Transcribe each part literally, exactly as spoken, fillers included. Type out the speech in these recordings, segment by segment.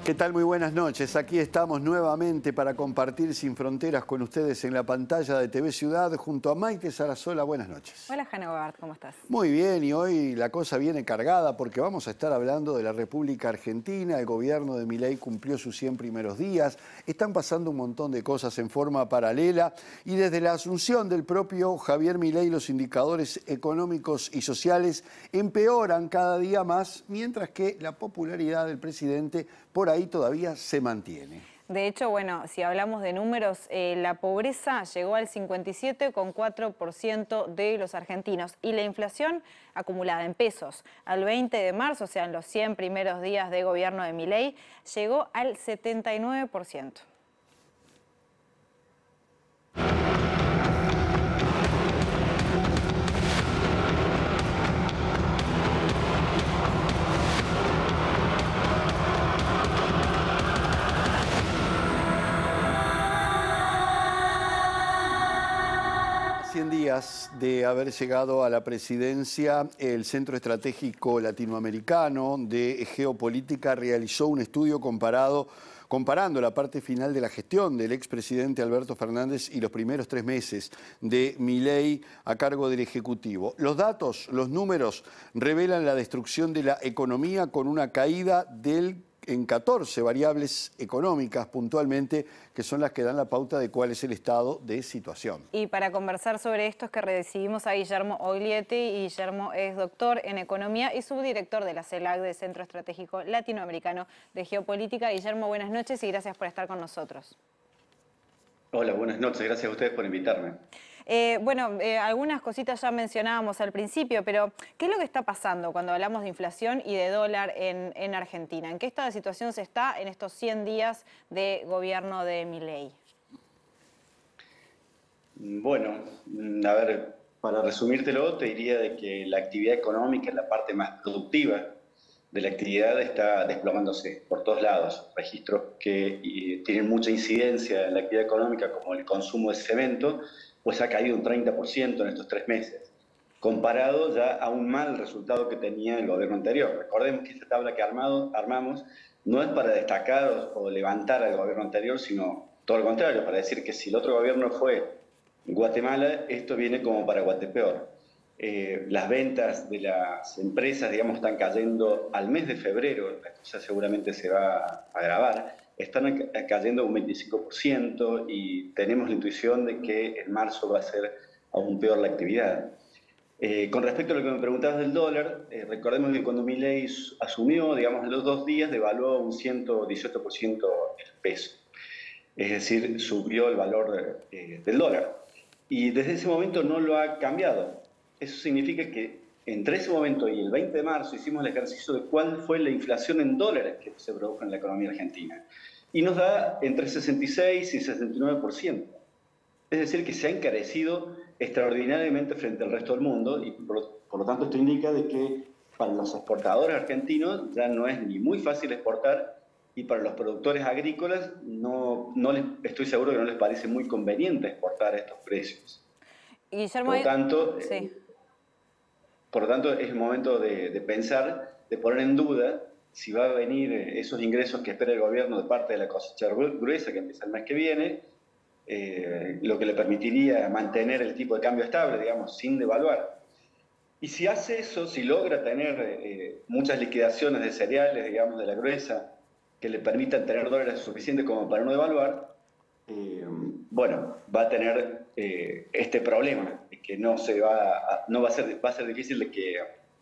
¿Qué tal? Muy buenas noches. Aquí estamos nuevamente para compartir Sin Fronteras con ustedes en la pantalla de T V Ciudad junto a Maite Sarasola. Buenas noches. Hola, Jana Bart, ¿cómo estás? Muy bien, y hoy la cosa viene cargada porque vamos a estar hablando de la República Argentina. El gobierno de Milei cumplió sus cien primeros días. Están pasando un montón de cosas en forma paralela y desde la asunción del propio Javier Milei los indicadores económicos y sociales empeoran cada día más, mientras que la popularidad del presidente por ahí todavía se mantiene. De hecho, bueno, si hablamos de números, eh, la pobreza llegó al cincuenta y siete coma cuatro por ciento de los argentinos y la inflación acumulada en pesos al veinte de marzo, o sea, en los cien primeros días de gobierno de Milei, llegó al setenta y nueve por ciento. cien días de haber llegado a la presidencia, el Centro Estratégico Latinoamericano de Geopolítica realizó un estudio comparado, comparando la parte final de la gestión del expresidente Alberto Fernández y los primeros tres meses de Milei a cargo del Ejecutivo. Los datos, los números, revelan la destrucción de la economía con una caída del en catorce variables económicas puntualmente, que son las que dan la pauta de cuál es el estado de situación. Y para conversar sobre esto es que recibimos a Guillermo Oglietti. Y Guillermo es doctor en Economía y subdirector de la CELAC, del Centro Estratégico Latinoamericano de Geopolítica. Guillermo, buenas noches y gracias por estar con nosotros. Hola, buenas noches. Gracias a ustedes por invitarme. Eh, bueno, eh, algunas cositas ya mencionábamos al principio, pero ¿qué es lo que está pasando cuando hablamos de inflación y de dólar en, en Argentina? ¿En qué estado de situación se está en estos cien días de gobierno de Milei? Bueno, a ver, para resumírtelo, te diría de que la actividad económica, la parte más productiva de la actividad, está desplomándose por todos lados. Registros que y, tienen mucha incidencia en la actividad económica, como el consumo de cemento, pues ha caído un treinta por ciento en estos tres meses, comparado ya a un mal resultado que tenía el gobierno anterior. Recordemos que esta tabla que armado, armamos no es para destacar o, o levantar al gobierno anterior, sino todo lo contrario, para decir que si el otro gobierno fue Guatemala, esto viene como para Guatepeor. Eh, las ventas de las empresas, digamos, están cayendo al mes de febrero, la cosa seguramente se va a agravar, están cayendo un veinticinco por ciento y tenemos la intuición de que en marzo va a ser aún peor la actividad. Eh, con respecto a lo que me preguntabas del dólar, eh, recordemos que cuando Milei asumió, digamos, en los dos días devaluó un ciento dieciocho por ciento el peso. Es decir, subió el valor eh, del dólar. Y desde ese momento no lo ha cambiado. Eso significa que entre ese momento y el veinte de marzo hicimos el ejercicio de cuál fue la inflación en dólares que se produjo en la economía argentina. Y nos da entre sesenta y seis y sesenta y nueve por ciento. Es decir, que se ha encarecido extraordinariamente frente al resto del mundo y por, por lo tanto esto indica de que para los exportadores argentinos ya no es ni muy fácil exportar y para los productores agrícolas no, no les, estoy seguro que no les parece muy conveniente exportar a estos precios. Guillermo, por lo tanto, sí. eh, por lo tanto es el momento de, de pensar, de poner en duda si va a venir esos ingresos que espera el gobierno de parte de la cosecha gruesa que empieza el mes que viene, eh, lo que le permitiría mantener el tipo de cambio estable, digamos, sin devaluar. Y si hace eso, si logra tener eh, muchas liquidaciones de cereales, digamos, de la gruesa, que le permitan tener dólares suficientes como para no devaluar, eh, bueno, va a tener eh, este problema, de que no, se va, a, no va, a ser, va a ser difícil de que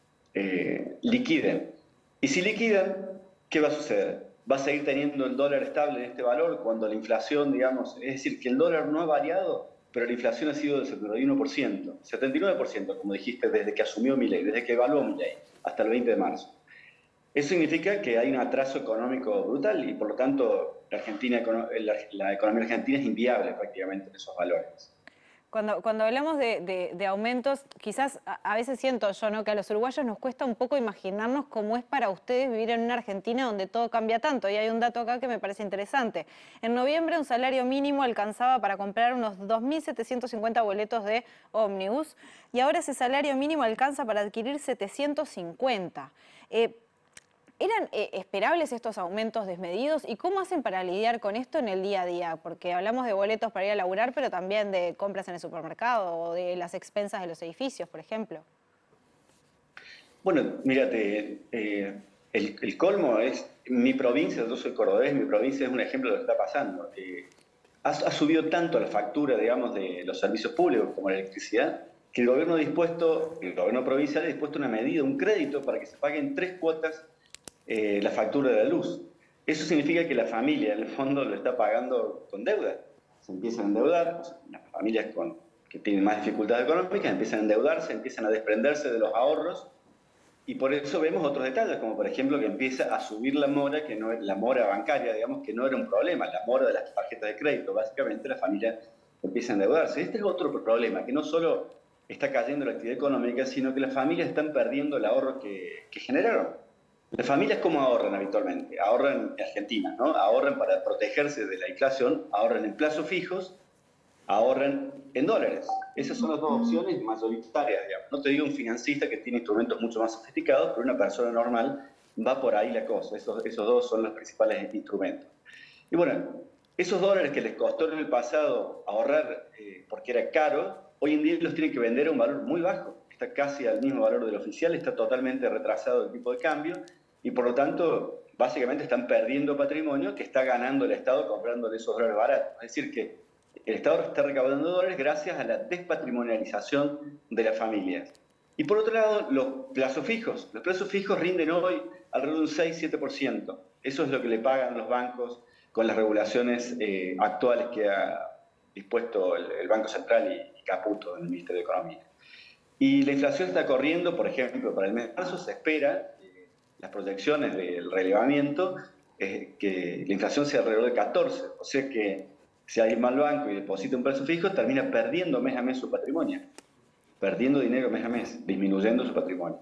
eh, liquiden. Y si liquidan, ¿qué va a suceder? ¿Va a seguir teniendo el dólar estable en este valor cuando la inflación, digamos, es decir, que el dólar no ha variado, pero la inflación ha sido del setenta y uno por ciento, setenta y nueve por ciento, como dijiste, desde que asumió Milei, desde que evaluó Milei, hasta el veinte de marzo? Eso significa que hay un atraso económico brutal y, por lo tanto, la, Argentina, la, la economía argentina es inviable prácticamente en esos valores. Cuando, cuando hablamos de, de, de aumentos, quizás a, a veces siento yo, ¿no?, que a los uruguayos nos cuesta un poco imaginarnos cómo es para ustedes vivir en una Argentina donde todo cambia tanto. Y hay un dato acá que me parece interesante. En noviembre un salario mínimo alcanzaba para comprar unos dos mil setecientos cincuenta boletos de ómnibus y ahora ese salario mínimo alcanza para adquirir setecientos cincuenta. Eh, ¿Eran eh, esperables estos aumentos desmedidos? ¿Y cómo hacen para lidiar con esto en el día a día? Porque hablamos de boletos para ir a laburar, pero también de compras en el supermercado o de las expensas de los edificios, por ejemplo. Bueno, mírate, eh, el, el colmo es, mi provincia, yo soy cordobés, mi provincia es un ejemplo de lo que está pasando. Eh, ha, ha subido tanto la factura, digamos, de los servicios públicos como la electricidad, que el gobierno ha dispuesto, el gobierno provincial ha dispuesto una medida, un crédito para que se paguen tres cuotas eh, la factura de la luz. Eso significa que la familia, en el fondo, lo está pagando con deuda. Se empiezan a endeudar, o sea, las familias con, que tienen más dificultades económicas empiezan a endeudarse, empiezan a desprenderse de los ahorros. Y por eso vemos otros detalles, como por ejemplo que empieza a subir la mora, que no, la mora bancaria, digamos, que no era un problema, la mora de las tarjetas de crédito. Básicamente la familia empieza a endeudarse. Este es otro problema, que no solo está cayendo la actividad económica, sino que las familias están perdiendo el ahorro que, que generaron. Las familias, ¿cómo ahorran habitualmente? Ahorran en Argentina, ¿no? Ahorran para protegerse de la inflación, ahorran en plazos fijos, ahorran en dólares. Esas son las dos opciones mayoritarias, digamos. No te digo un financista que tiene instrumentos mucho más sofisticados, pero una persona normal va por ahí la cosa. Esos, esos dos son los principales instrumentos. Y bueno, esos dólares que les costó en el pasado ahorrar eh, porque era caro, hoy en día los tienen que vender a un valor muy bajo. Está casi al mismo valor del oficial, está totalmente retrasado el tipo de cambio y por lo tanto, básicamente están perdiendo patrimonio que está ganando el Estado comprándole esos dólares baratos. Es decir que el Estado está recaudando dólares gracias a la despatrimonialización de las familias. Y por otro lado, los plazos fijos. Los plazos fijos rinden hoy alrededor de un seis a siete por ciento. Eso es lo que le pagan los bancos con las regulaciones eh, actuales que ha dispuesto el, el Banco Central y, y Caputo en el Ministerio de Economía. Y la inflación está corriendo, por ejemplo, para el mes de marzo se espera, eh, las proyecciones del relevamiento, eh, que la inflación sea alrededor de catorce. O sea que si alguien va al banco y deposita un plazo fijo, termina perdiendo mes a mes su patrimonio, perdiendo dinero mes a mes, disminuyendo su patrimonio.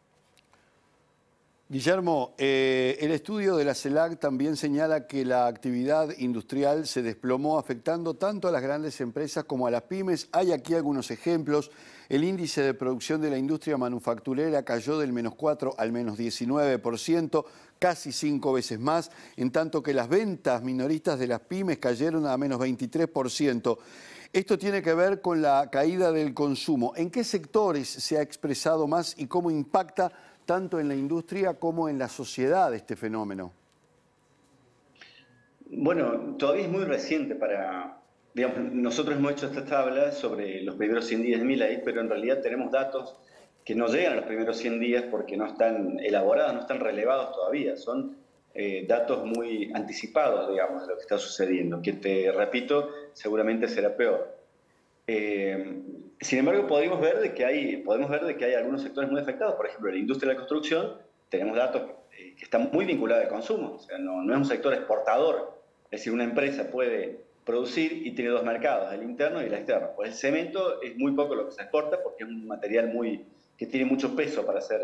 Guillermo, eh, el estudio de la CELAC también señala que la actividad industrial se desplomó, afectando tanto a las grandes empresas como a las pymes. Hay aquí algunos ejemplos. El índice de producción de la industria manufacturera cayó del menos cuatro al menos diecinueve por ciento, casi cinco veces más, en tanto que las ventas minoristas de las pymes cayeron a menos veintitrés por ciento. Esto tiene que ver con la caída del consumo. ¿En qué sectores se ha expresado más y cómo impacta tanto en la industria como en la sociedad este fenómeno? Bueno, todavía es muy reciente para... Digamos, nosotros hemos hecho esta tabla sobre los primeros cien días de Milei, pero en realidad tenemos datos que no llegan a los primeros cien días porque no están elaborados, no están relevados todavía. Son eh, datos muy anticipados, digamos, de lo que está sucediendo, que te repito, seguramente será peor. Eh, sin embargo, podemos ver, de que hay, podemos ver de que hay algunos sectores muy afectados. Por ejemplo, en la industria de la construcción tenemos datos que, que están muy vinculados al consumo. O sea, no, no es un sector exportador. Es decir, una empresa puede producir y tiene dos mercados, el interno y el externo. Pues el cemento es muy poco lo que se exporta porque es un material muy, que tiene mucho peso para hacer,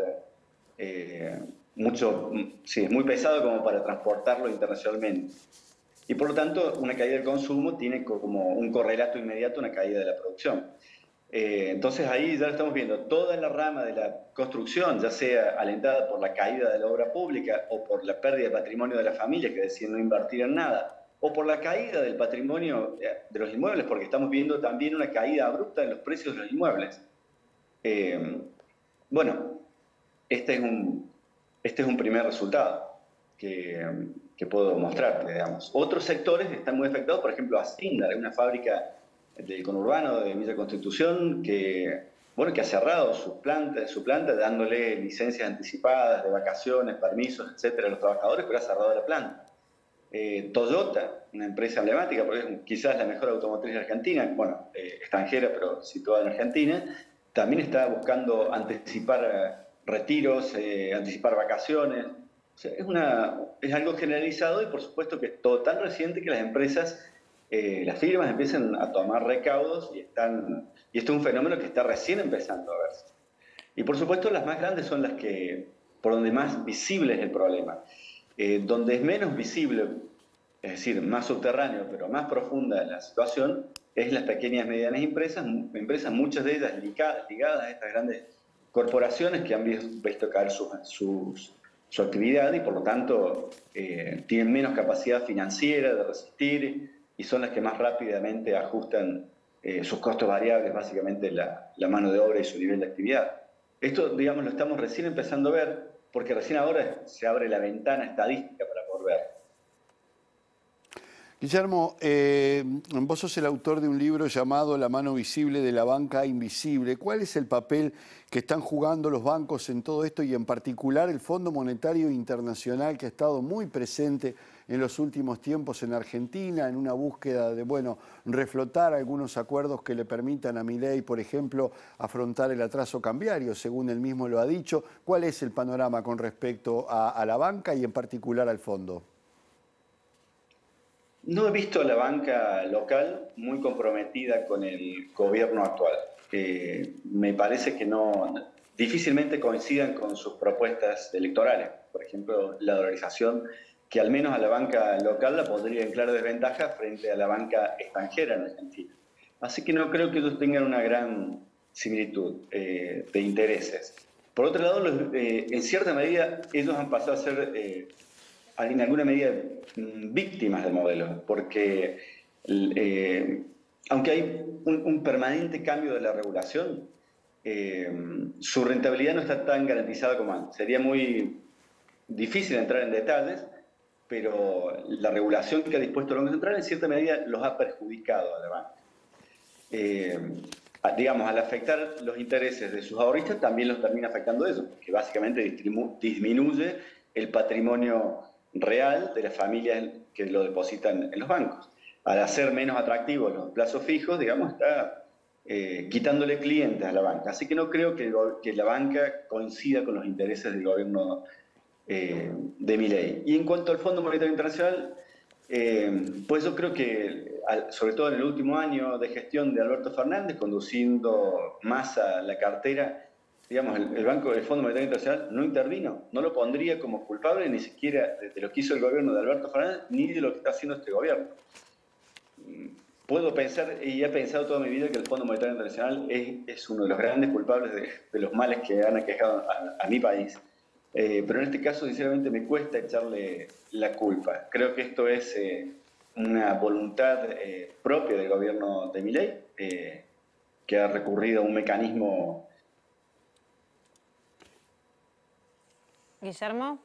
eh, mucho, sí, es muy pesado como para transportarlo internacionalmente. Y por lo tanto, una caída del consumo tiene como un correlato inmediato una caída de la producción. Eh, entonces ahí ya lo estamos viendo. Toda la rama de la construcción, ya sea alentada por la caída de la obra pública o por la pérdida de patrimonio de la familia que deciden no invertir en nada, o por la caída del patrimonio de los inmuebles, porque estamos viendo también una caída abrupta en los precios de los inmuebles. Eh, bueno, este es, un, este es un primer resultado que, que puedo mostrarte, digamos. Otros sectores están muy afectados, por ejemplo, Asindar, una fábrica del conurbano de Villa Constitución que, bueno, que ha cerrado su planta, su planta dándole licencias anticipadas de vacaciones, permisos, etcétera, a los trabajadores, pero ha cerrado la planta. Eh, Toyota, una empresa emblemática, porque es quizás la mejor automotriz de Argentina, bueno, eh, extranjera, pero situada en Argentina, también está buscando anticipar eh, retiros, eh, anticipar vacaciones. O sea, es, una, es algo generalizado y por supuesto que es todo tan reciente que las empresas, eh, las firmas empiezan a tomar recaudos y, están, y esto es un fenómeno que está recién empezando a verse. Y por supuesto las más grandes son las que, por donde más visible es el problema. Eh, donde es menos visible, es decir, más subterráneo, pero más profunda la situación, es las pequeñas y medianas empresas, empresas muchas de ellas ligadas, ligadas a estas grandes corporaciones que han visto caer sus, sus, su actividad y por lo tanto eh, tienen menos capacidad financiera de resistir y son las que más rápidamente ajustan eh, sus costos variables, básicamente la, la mano de obra y su nivel de actividad. Esto, digamos, lo estamos recién empezando a ver porque recién ahora se abre la ventana estadística para poder ver. Guillermo, eh, vos sos el autor de un libro llamado La mano visible de la banca invisible. ¿Cuál es el papel que están jugando los bancos en todo esto y en particular el Fondo Monetario Internacional, que ha estado muy presente en los últimos tiempos en Argentina en una búsqueda de, bueno, reflotar algunos acuerdos que le permitan a Milei, por ejemplo, afrontar el atraso cambiario, según él mismo lo ha dicho? ¿Cuál es el panorama con respecto a, a la banca y en particular al fondo? No he visto a la banca local muy comprometida con el gobierno actual. Eh, me parece que no, difícilmente coincidan con sus propuestas electorales. Por ejemplo, la dolarización, que al menos a la banca local la pondría en clara desventaja frente a la banca extranjera en Argentina. Así que no creo que ellos tengan una gran similitud eh, de intereses. Por otro lado, los, eh, en cierta medida, ellos han pasado a ser... Eh, en alguna medida víctimas del modelo, porque eh, aunque hay un, un permanente cambio de la regulación, eh, su rentabilidad no está tan garantizada como antes. Sería muy difícil entrar en detalles, pero la regulación que ha dispuesto el Banco Central en cierta medida los ha perjudicado a la banca. Eh, digamos, al afectar los intereses de sus ahorristas, también los termina afectando eso, porque básicamente disminuye el patrimonio real de las familias que lo depositan en los bancos. Al hacer menos atractivos los plazos fijos, digamos, está eh, quitándole clientes a la banca. Así que no creo que, que la banca coincida con los intereses del gobierno eh, de Milei. Y en cuanto al Fondo Monetario Internacional, eh, pues yo creo que, sobre todo en el último año de gestión de Alberto Fernández, conduciendo más a la cartera, digamos, el, el Banco del Fondo Monetario Internacional no intervino, no lo pondría como culpable ni siquiera de, de lo que hizo el gobierno de Alberto Fernández, ni de lo que está haciendo este gobierno. Puedo pensar, y he pensado toda mi vida, que el Fondo Monetario Internacional es, es uno de los grandes culpables de, de los males que han aquejado a, a mi país. Eh, pero en este caso, sinceramente, me cuesta echarle la culpa. Creo que esto es eh, una voluntad eh, propia del gobierno de Milei, eh, que ha recurrido a un mecanismo... Guillermo.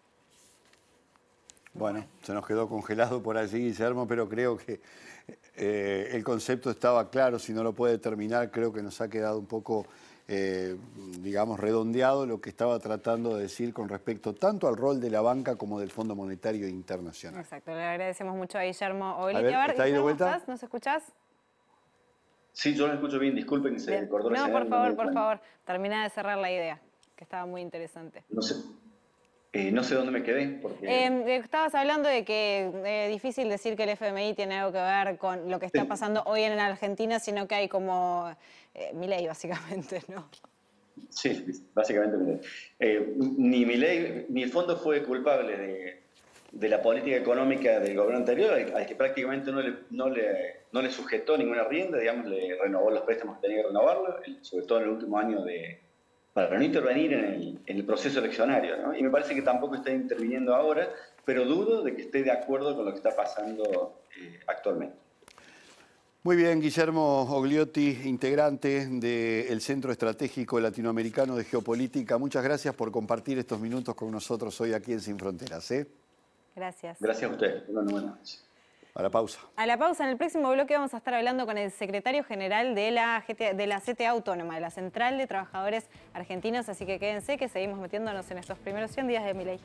Bueno, se nos quedó congelado por allí, Guillermo, pero creo que eh, el concepto estaba claro. Si no lo puede terminar, creo que nos ha quedado un poco, eh, digamos, redondeado lo que estaba tratando de decir con respecto tanto al rol de la banca como del Fondo Monetario Internacional. Exacto, le agradecemos mucho a Guillermo Ogliti. A ver, ¿está ahí de vuelta? ¿Estás? ¿Nos escuchás? Sí, yo lo escucho bien, disculpen que se Bien. cortó la No, señal. por favor, no por favor, termina de cerrar la idea, que estaba muy interesante. No sé. Eh, no sé dónde me quedé. Porque... Eh, estabas hablando de que es eh, difícil decir que el F M I tiene algo que ver con lo que está pasando hoy en Argentina, sino que hay como eh, Milei, básicamente, ¿no? Sí, básicamente Milei. Eh, ni Milei, ni el fondo fue culpable de, de la política económica del gobierno anterior, al, al que prácticamente no le, no, le, no le sujetó ninguna rienda, digamos, le renovó los préstamos que tenía que renovarlo, sobre todo en el último año de... para no intervenir en el, en el proceso eleccionario, ¿no? Y me parece que tampoco está interviniendo ahora, pero dudo de que esté de acuerdo con lo que está pasando eh, actualmente. Muy bien, Guillermo Ogliotti, integrante del Centro Estratégico Latinoamericano de Geopolítica. Muchas gracias por compartir estos minutos con nosotros hoy aquí en Sin Fronteras, ¿eh? Gracias. Gracias a ustedes. Buenas noches. A la pausa. A la pausa, en el próximo bloque vamos a estar hablando con el secretario general de la, G T, de la C T A Autónoma, de la Central de Trabajadores Argentinos, así que quédense que seguimos metiéndonos en estos primeros cien días de Milei.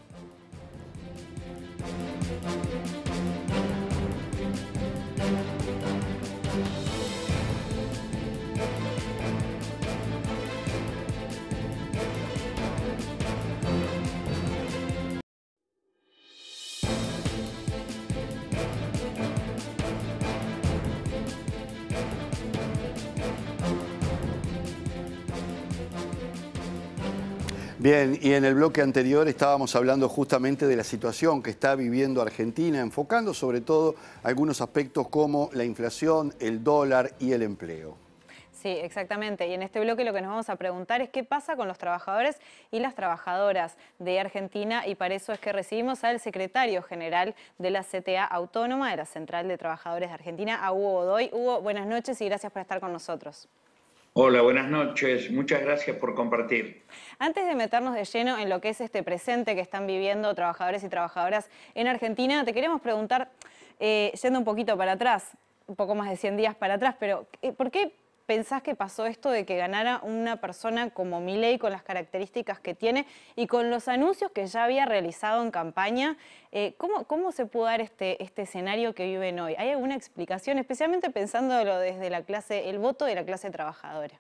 Bien, y en el bloque anterior estábamos hablando justamente de la situación que está viviendo Argentina, enfocando sobre todo algunos aspectos como la inflación, el dólar y el empleo. Sí, exactamente. Y en este bloque lo que nos vamos a preguntar es qué pasa con los trabajadores y las trabajadoras de Argentina, y para eso es que recibimos al secretario general de la C T A Autónoma, de la Central de Trabajadores de Argentina, a Hugo Godoy. Hugo, buenas noches y gracias por estar con nosotros. Hola, buenas noches. Muchas gracias por compartir. Antes de meternos de lleno en lo que es este presente que están viviendo trabajadores y trabajadoras en Argentina, te queremos preguntar, eh, yendo un poquito para atrás, un poco más de cien días para atrás, pero eh, ¿por qué pensás que pasó esto de que ganara una persona como Milei con las características que tiene y con los anuncios que ya había realizado en campaña? Eh, ¿cómo, ¿Cómo se pudo dar este, este escenario que viven hoy? ¿Hay alguna explicación, especialmente pensándolo desde la clase, el voto de la clase trabajadora?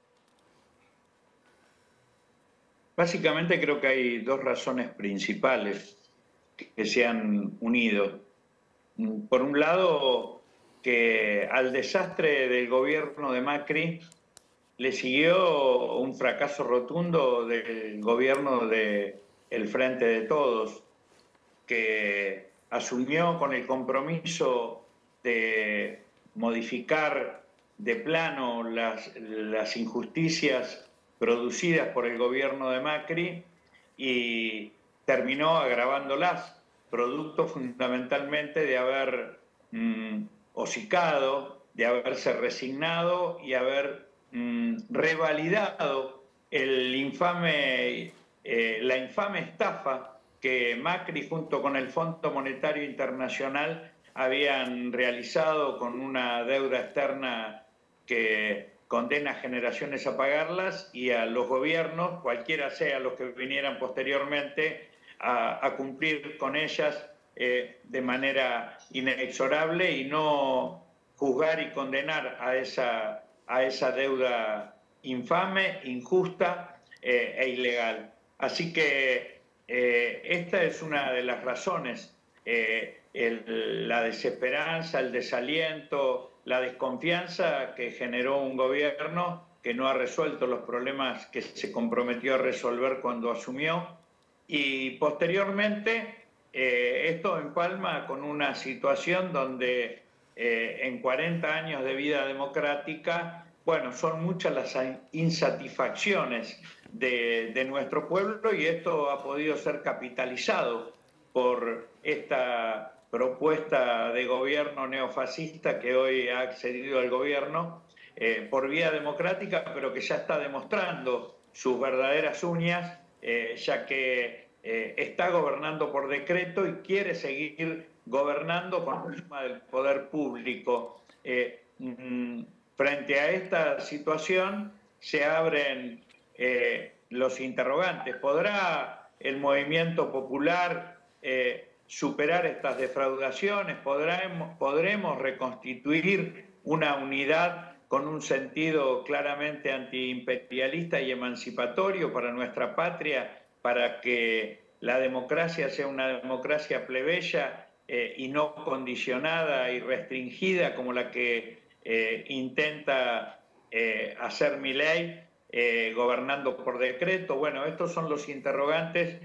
Básicamente creo que hay dos razones principales que se han unido. Por un lado, que al desastre del gobierno de Macri le siguió un fracaso rotundo del gobierno del Frente de Todos, que asumió con el compromiso de modificar de plano las, las injusticias producidas por el gobierno de Macri y terminó agravándolas, producto fundamentalmente de haber mmm, hocicado, de haberse resignado y haber mmm, revalidado el infame, eh, la infame estafa que Macri junto con el Fondo Monetario Internacional habían realizado con una deuda externa que condena a generaciones a pagarlas y a los gobiernos, cualquiera sea los que vinieran posteriormente, a, a cumplir con ellas eh, de manera inexorable y no juzgar y condenar a esa, a esa deuda infame, injusta eh, e ilegal. Así que eh, esta es una de las razones, eh, el, la desesperanza, el desaliento, la desconfianza que generó un gobierno que no ha resuelto los problemas que se comprometió a resolver cuando asumió, y posteriormente eh, esto empalma con una situación donde eh, en cuarenta años de vida democrática, bueno, son muchas las insatisfacciones de, de nuestro pueblo, y esto ha podido ser capitalizado por esta propuesta de gobierno neofascista que hoy ha accedido al gobierno eh, por vía democrática, pero que ya está demostrando sus verdaderas uñas, eh, ya que eh, está gobernando por decreto y quiere seguir gobernando con el tema del poder público. Eh, mm, frente a esta situación se abren eh, los interrogantes. ¿Podrá el movimiento popular eh, superar estas defraudaciones? ¿Podremos, ¿Podremos reconstituir una unidad con un sentido claramente antiimperialista y emancipatorio para nuestra patria, para que la democracia sea una democracia plebeya eh, y no condicionada y restringida como la que eh, intenta eh, hacer Milei, eh, gobernando por decreto? Bueno, estos son los interrogantes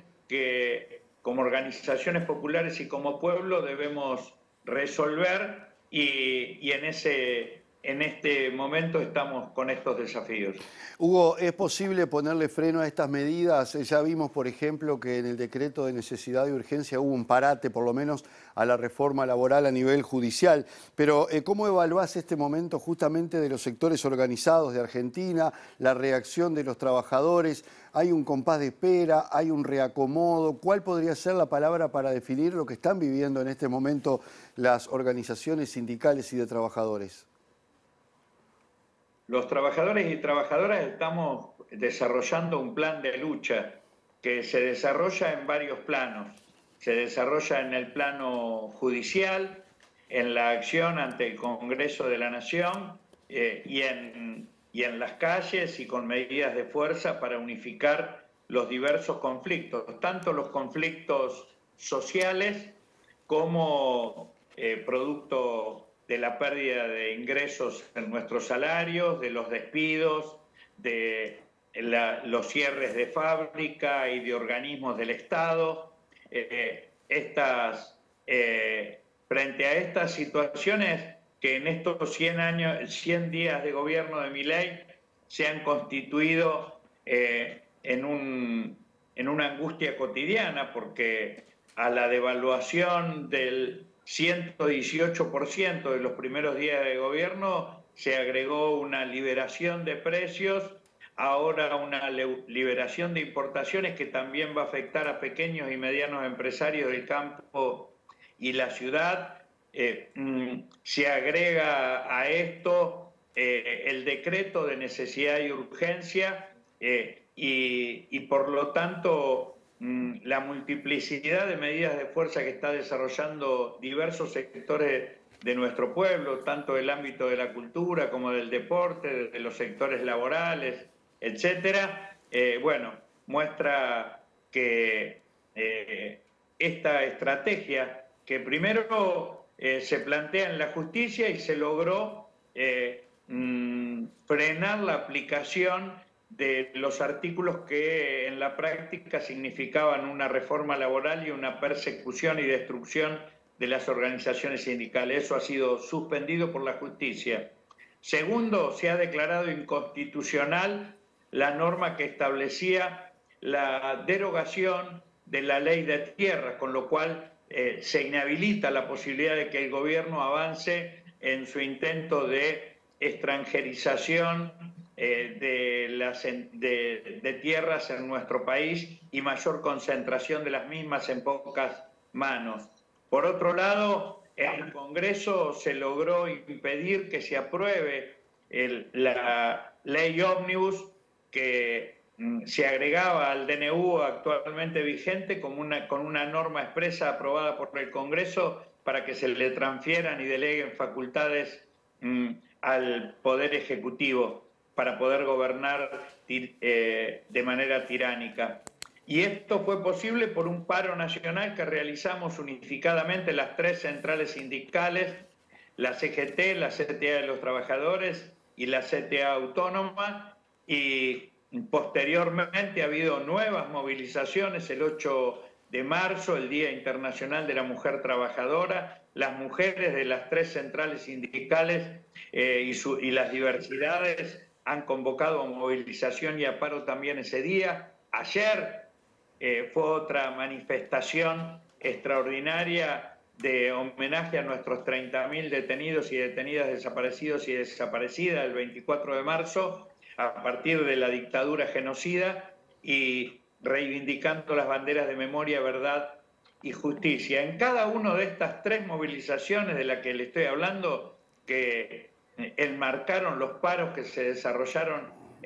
que como organizaciones populares y como pueblo debemos resolver, y, y en, ese, en este momento estamos con estos desafíos. Hugo, ¿es posible ponerle freno a estas medidas? Ya vimos, por ejemplo, que en el decreto de necesidad y urgencia hubo un parate, por lo menos, a la reforma laboral a nivel judicial. Pero, eh, ¿cómo evaluás este momento justamente de los sectores organizados de Argentina, la reacción de los trabajadores? ¿Hay un compás de espera? ¿Hay un reacomodo? ¿Cuál podría ser la palabra para definir lo que están viviendo en este momento las organizaciones sindicales y de trabajadores? Los trabajadores y trabajadoras estamos desarrollando un plan de lucha que se desarrolla en varios planos. Se desarrolla en el plano judicial, en la acción ante el Congreso de la Nación eh, y, en, y en las calles y con medidas de fuerza para unificar los diversos conflictos, tanto los conflictos sociales como eh, producto de la pérdida de ingresos en nuestros salarios, de los despidos, de la, los cierres de fábrica y de organismos del Estado. Eh, estas, eh, frente a estas situaciones que en estos cien años, cien días de gobierno de Milei se han constituido eh, en, un, en una angustia cotidiana, porque a la devaluación del ciento dieciocho por ciento de los primeros días de gobierno se agregó una liberación de precios, ahora una liberación de importaciones que también va a afectar a pequeños y medianos empresarios del campo y la ciudad. Eh, se agrega a esto eh, el decreto de necesidad y urgencia eh, y, y por lo tanto mm, la multiplicidad de medidas de fuerza que está desarrollando diversos sectores de nuestro pueblo, tanto del ámbito de la cultura como del deporte, de los sectores laborales, etcétera, eh, bueno, muestra que eh, esta estrategia que primero Eh, se plantea en la justicia y se logró eh, mmm, frenar la aplicación de los artículos que en la práctica significaban una reforma laboral y una persecución y destrucción de las organizaciones sindicales. Eso ha sido suspendido por la justicia. Segundo, se ha declarado inconstitucional la norma que establecía la derogación de la ley de tierras, con lo cual Eh, se inhabilita la posibilidad de que el gobierno avance en su intento de extranjerización eh, de, las, de, de tierras en nuestro país y mayor concentración de las mismas en pocas manos. Por otro lado, en el Congreso se logró impedir que se apruebe el, la ley ómnibus que se agregaba al D N U actualmente vigente como una, con una norma expresa aprobada por el Congreso para que se le transfieran y deleguen facultades mmm, al Poder Ejecutivo para poder gobernar eh, de manera tiránica. Y esto fue posible por un paro nacional que realizamos unificadamente las tres centrales sindicales, la C G T, la C T A de los Trabajadores y la C T A Autónoma, y posteriormente ha habido nuevas movilizaciones, el ocho de marzo, el Día Internacional de la Mujer Trabajadora. Las mujeres de las tres centrales sindicales eh, y, su, y las diversidades han convocado a movilización y a paro también ese día. Ayer eh, fue otra manifestación extraordinaria de homenaje a nuestros treinta mil detenidos y detenidas, desaparecidos y desaparecidas, el veinticuatro de marzo, a partir de la dictadura genocida, y reivindicando las banderas de memoria, verdad y justicia. En cada una de estas tres movilizaciones de las que le estoy hablando, que enmarcaron los paros que se desarrollaron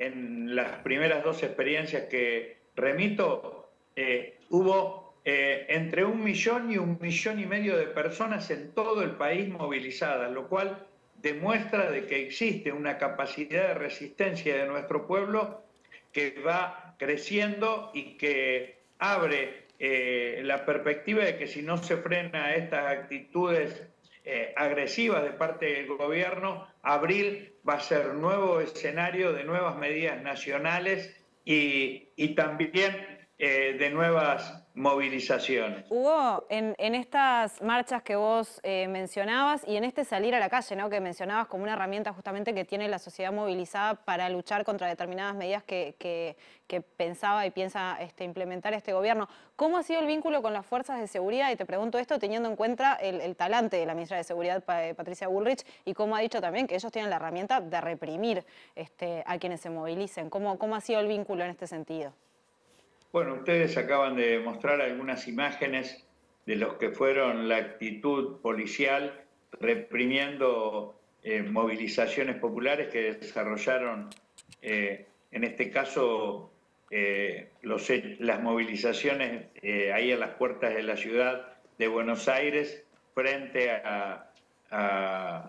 en las primeras dos experiencias que remito, eh, hubo eh, entre un millón y un millón y medio de personas en todo el país movilizadas, lo cual demuestra de que existe una capacidad de resistencia de nuestro pueblo que va creciendo y que abre eh, la perspectiva de que si no se frena estas actitudes eh, agresivas de parte del gobierno, abril va a ser nuevo escenario de nuevas medidas nacionales y, y también eh, de nuevas movilizaciones. Hugo, en, en estas marchas que vos eh, mencionabas y en este salir a la calle, ¿no?, que mencionabas como una herramienta justamente que tiene la sociedad movilizada para luchar contra determinadas medidas que, que, que pensaba y piensa este, implementar este gobierno, ¿cómo ha sido el vínculo con las fuerzas de seguridad? Y te pregunto esto teniendo en cuenta el, el talante de la ministra de Seguridad, Patricia Bullrich, y cómo ha dicho también que ellos tienen la herramienta de reprimir este, a quienes se movilicen. ¿Cómo, cómo ha sido el vínculo en este sentido? Bueno, ustedes acaban de mostrar algunas imágenes de los que fueron la actitud policial reprimiendo eh, movilizaciones populares que desarrollaron, eh, en este caso, eh, los, las movilizaciones eh, ahí a las puertas de la ciudad de Buenos Aires, frente a, a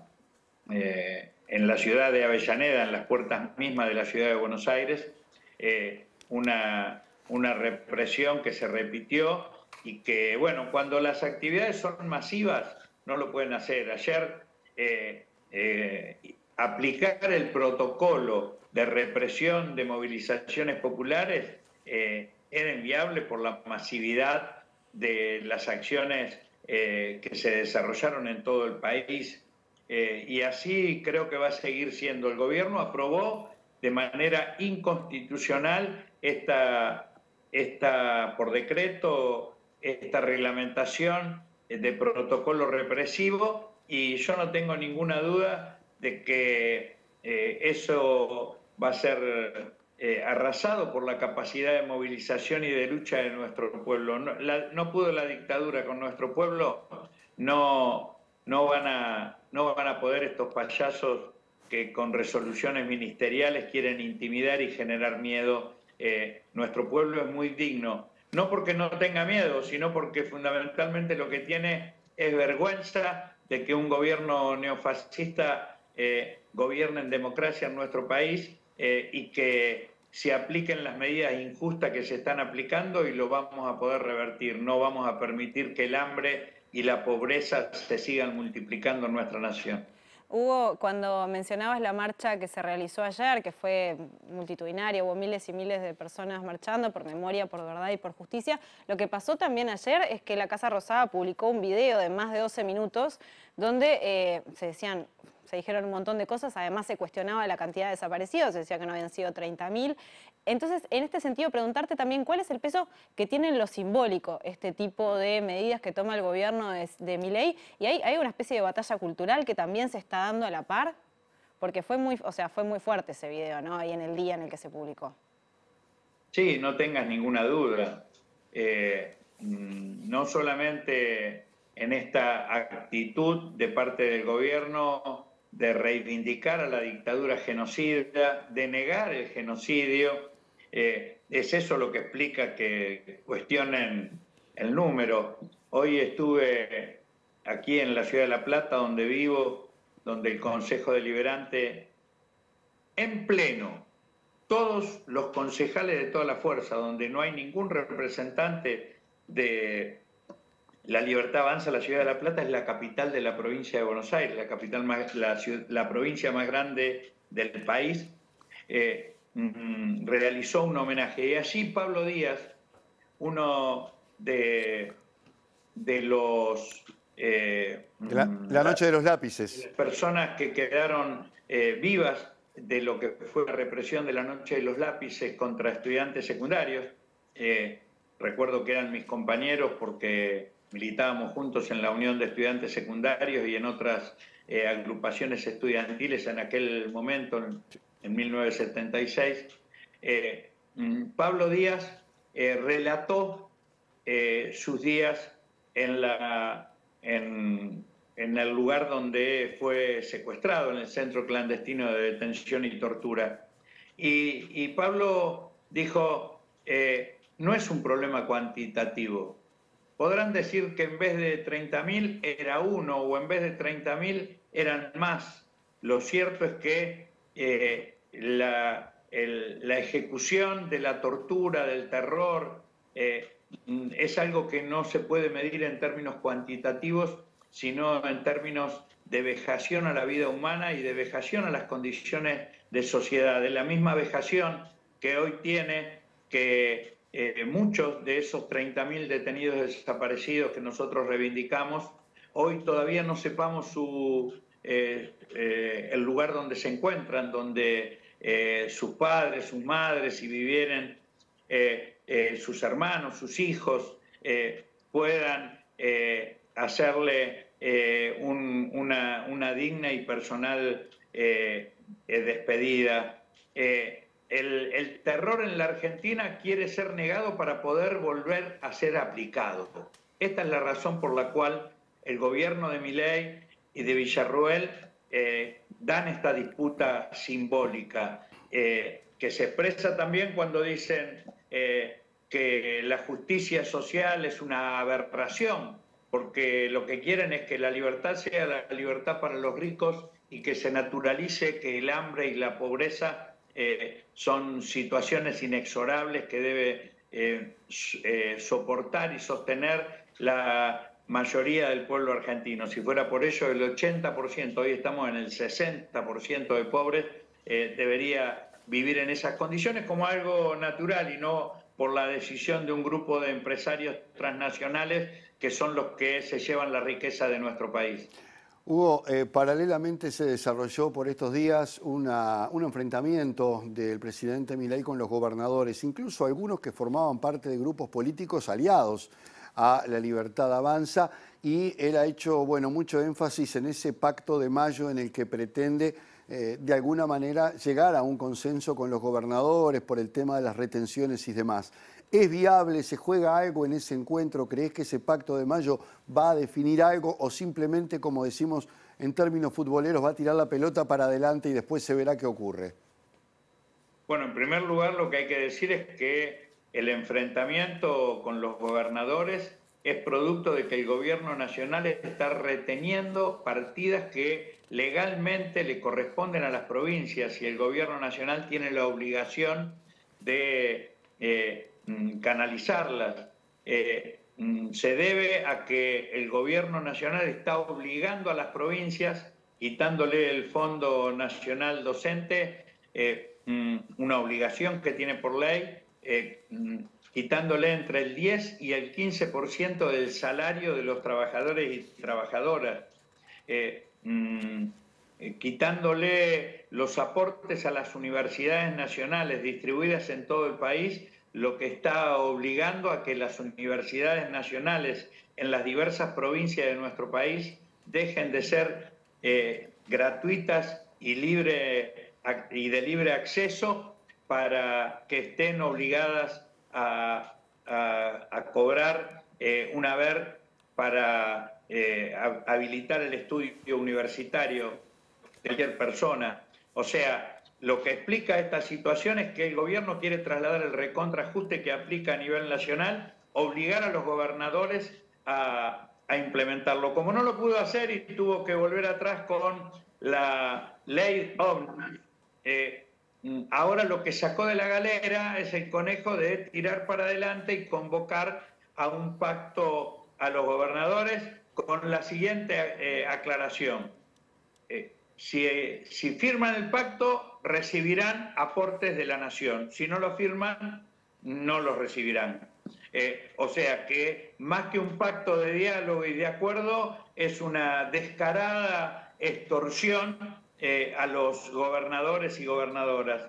eh, en la ciudad de Avellaneda, en las puertas mismas de la ciudad de Buenos Aires, eh, una... una represión que se repitió y que, bueno, cuando las actividades son masivas no lo pueden hacer. Ayer eh, eh, aplicar el protocolo de represión de movilizaciones populares eh, era inviable por la masividad de las acciones eh, que se desarrollaron en todo el país. Eh, y así creo que va a seguir siendo. El gobierno aprobó de manera inconstitucional esta, esta, por decreto, esta reglamentación de protocolo represivo, y yo no tengo ninguna duda de que eh, eso va a ser eh, arrasado por la capacidad de movilización y de lucha de nuestro pueblo. No, la, no pudo la dictadura con nuestro pueblo, no, no, van a, no van a poder estos payasos que con resoluciones ministeriales quieren intimidar y generar miedo. Eh, nuestro pueblo es muy digno, no porque no tenga miedo, sino porque fundamentalmente lo que tiene es vergüenza de que un gobierno neofascista eh, gobierne en democracia en nuestro país eh, y que se apliquen las medidas injustas que se están aplicando, y lo vamos a poder revertir. No vamos a permitir que el hambre y la pobreza se sigan multiplicando en nuestra nación. Hugo, cuando mencionabas la marcha que se realizó ayer, que fue multitudinaria, hubo miles y miles de personas marchando por memoria, por verdad y por justicia, lo que pasó también ayer es que la Casa Rosada publicó un video de más de doce minutos donde eh, se decían... Se dijeron un montón de cosas, además se cuestionaba la cantidad de desaparecidos, se decía que no habían sido treinta mil. Entonces, en este sentido, preguntarte también cuál es el peso que tiene en lo simbólico este tipo de medidas que toma el gobierno de, de Milei. Y hay, hay una especie de batalla cultural que también se está dando a la par, porque fue muy, o sea, fue muy fuerte ese video, ¿no? Ahí en el día en el que se publicó. Sí, no tengas ninguna duda. Eh, no solamente en esta actitud de parte del gobierno de reivindicar a la dictadura genocida, de negar el genocidio, eh, es eso lo que explica que cuestionen el número. Hoy estuve aquí en la ciudad de La Plata, donde vivo, donde el Consejo Deliberante, en pleno, todos los concejales de toda la fuerza, donde no hay ningún representante de La Libertad Avanza, la ciudad de La Plata es la capital de la provincia de Buenos Aires, la, capital más, la, la provincia más grande del país, eh, mm, realizó un homenaje. Y allí Pablo Díaz, uno de, de los... Eh, la, la noche de los lápices. Personas que quedaron eh, vivas de lo que fue la represión de la noche de los lápices contra estudiantes secundarios. Eh, recuerdo que eran mis compañeros porque militábamos juntos en la Unión de Estudiantes Secundarios y en otras eh, agrupaciones estudiantiles en aquel momento, en, en mil novecientos setenta y seis. Eh, Pablo Díaz eh, relató eh, sus días en, la, en, en el lugar donde fue secuestrado, en el centro clandestino de detención y tortura. Y, y Pablo dijo, eh, no es un problema cuantitativo. Podrán decir que en vez de treinta mil era uno o en vez de treinta mil eran más. Lo cierto es que eh, la, el, la ejecución de la tortura, del terror, eh, es algo que no se puede medir en términos cuantitativos, sino en términos de vejación a la vida humana y de vejación a las condiciones de sociedad. De la misma vejación que hoy tiene que... Eh, muchos de esos treinta mil detenidos desaparecidos que nosotros reivindicamos, hoy todavía no sepamos su, eh, eh, el lugar donde se encuentran, donde eh, sus padres, sus madres, si vivieren eh, eh, sus hermanos, sus hijos, eh, puedan eh, hacerle eh, un, una, una digna y personal eh, eh, despedida. Eh, El, el terror en la Argentina quiere ser negado para poder volver a ser aplicado. Esta es la razón por la cual el gobierno de Milei y de Villarruel eh, dan esta disputa simbólica, eh, que se expresa también cuando dicen eh, que la justicia social es una aberración, porque lo que quieren es que la libertad sea la libertad para los ricos y que se naturalice que el hambre y la pobreza Eh, son situaciones inexorables que debe eh, eh, soportar y sostener la mayoría del pueblo argentino. Si fuera por ello, el ochenta por ciento, hoy estamos en el sesenta por ciento de pobres, eh, debería vivir en esas condiciones como algo natural y no por la decisión de un grupo de empresarios transnacionales que son los que se llevan la riqueza de nuestro país. Hugo, eh, paralelamente se desarrolló por estos días una, un enfrentamiento del presidente Milei con los gobernadores, incluso algunos que formaban parte de grupos políticos aliados a La Libertad Avanza, y él ha hecho, bueno, mucho énfasis en ese pacto de mayo en el que pretende eh, de alguna manera llegar a un consenso con los gobernadores por el tema de las retenciones y demás. ¿Es viable? ¿Se juega algo en ese encuentro? ¿Crees que ese pacto de mayo va a definir algo o simplemente, como decimos en términos futboleros, va a tirar la pelota para adelante y después se verá qué ocurre? Bueno, en primer lugar lo que hay que decir es que el enfrentamiento con los gobernadores es producto de que el gobierno nacional está reteniendo partidas que legalmente le corresponden a las provincias y el gobierno nacional tiene la obligación de eh, canalizarlas. Eh, se debe a que el gobierno nacional está obligando a las provincias, quitándole el Fondo Nacional Docente, eh, una obligación que tiene por ley, eh, quitándole entre el diez y el quince por ciento del salario de los trabajadores y trabajadoras, eh, mm, eh, quitándole los aportes a las universidades nacionales distribuidas en todo el país, lo que está obligando a que las universidades nacionales en las diversas provincias de nuestro país dejen de ser eh, gratuitas y, libre, y de libre acceso para que estén obligadas a, a, a cobrar eh, un haber para eh, habilitar el estudio universitario de cualquier persona. O sea, lo que explica esta situación es que el gobierno quiere trasladar el recontraajuste que aplica a nivel nacional, obligar a los gobernadores a, a implementarlo. Como no lo pudo hacer y tuvo que volver atrás con la ley Omnibus, eh, ahora lo que sacó de la galera es el conejo de tirar para adelante y convocar a un pacto a los gobernadores con la siguiente eh, aclaración. Eh, si, eh, si firman el pacto, recibirán aportes de la nación. Si no lo firman, no los recibirán. Eh, o sea que más que un pacto de diálogo y de acuerdo, es una descarada extorsión Eh, a los gobernadores y gobernadoras.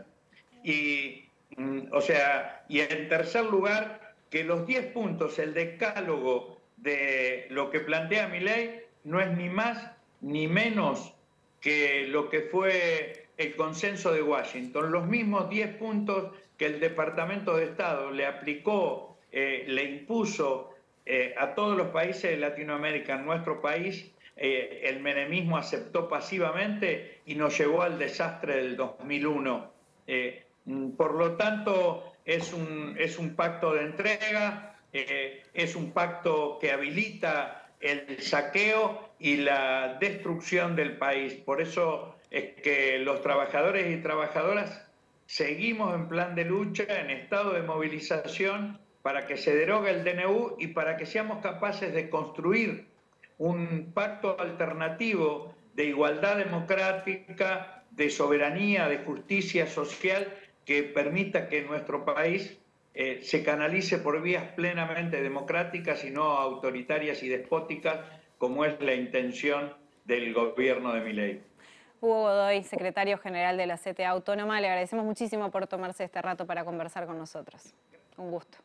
Y, mm, o sea, y en tercer lugar, que los diez puntos, el decálogo de lo que plantea Milei, no es ni más ni menos que lo que fue el consenso de Washington. Los mismos diez puntos que el Departamento de Estado le aplicó, eh, le impuso eh, a todos los países de Latinoamérica, en nuestro país, Eh, el menemismo aceptó pasivamente y nos llevó al desastre del dos mil uno. Eh, por lo tanto, es un, es un pacto de entrega, eh, es un pacto que habilita el saqueo y la destrucción del país. Por eso es que los trabajadores y trabajadoras seguimos en plan de lucha, en estado de movilización, para que se derogue el D N U y para que seamos capaces de construir un pacto alternativo de igualdad democrática, de soberanía, de justicia social que permita que nuestro país eh, se canalice por vías plenamente democráticas y no autoritarias y despóticas, como es la intención del gobierno de Milei. Hugo Godoy, secretario general de la C T A Autónoma, le agradecemos muchísimo por tomarse este rato para conversar con nosotros. Un gusto.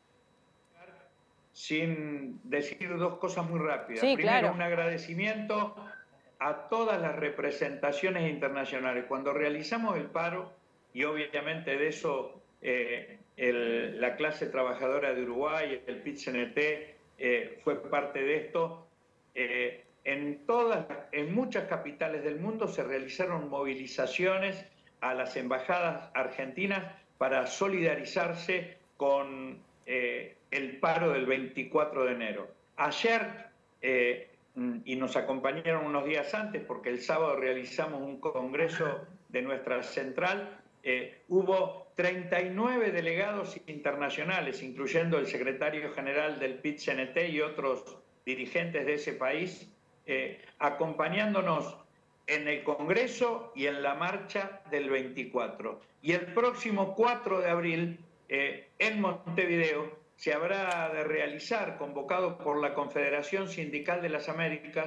Sin decir dos cosas muy rápidas. Sí, Primero, claro. un agradecimiento a todas las representaciones internacionales. Cuando realizamos el paro, y obviamente de eso eh, el, la clase trabajadora de Uruguay, el P I T C N T, eh, fue parte de esto, eh, en, todas, en muchas capitales del mundo se realizaron movilizaciones a las embajadas argentinas para solidarizarse con eh, el paro del veinticuatro de enero. Ayer, eh, y nos acompañaron unos días antes, porque el sábado realizamos un congreso de nuestra central, eh, hubo treinta y nueve delegados internacionales, incluyendo el secretario general del P I T C N T y otros dirigentes de ese país, eh, acompañándonos en el congreso y en la marcha del veinticuatro. Y el próximo cuatro de abril, eh, en Montevideo, se habrá de realizar, convocado por la Confederación Sindical de las Américas,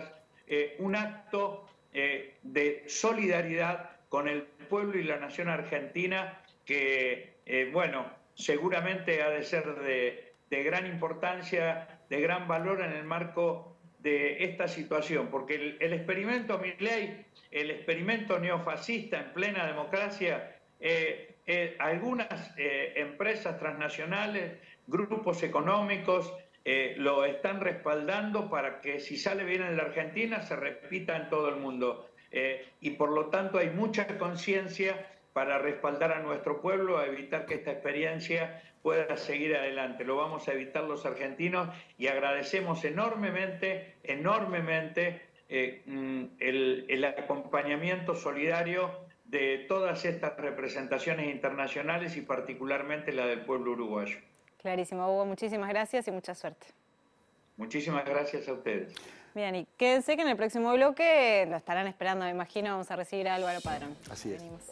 eh, un acto eh, de solidaridad con el pueblo y la nación argentina que, eh, bueno, seguramente ha de ser de, de gran importancia, de gran valor en el marco de esta situación, porque el, el experimento Milei, el experimento neofascista en plena democracia, eh, eh, algunas eh, empresas transnacionales, grupos económicos, eh, lo están respaldando para que si sale bien en la Argentina se repita en todo el mundo. Eh, y por lo tanto hay mucha conciencia para respaldar a nuestro pueblo, a evitar que esta experiencia pueda seguir adelante. Lo vamos a evitar los argentinos y agradecemos enormemente, enormemente eh, el, el acompañamiento solidario de todas estas representaciones internacionales y particularmente la del pueblo uruguayo. Clarísimo, Hugo. Muchísimas gracias y mucha suerte. Muchísimas gracias a ustedes. Bien, y quédense que en el próximo bloque lo estarán esperando, me imagino, vamos a recibir a Álvaro Padrón. Así es. Venimos.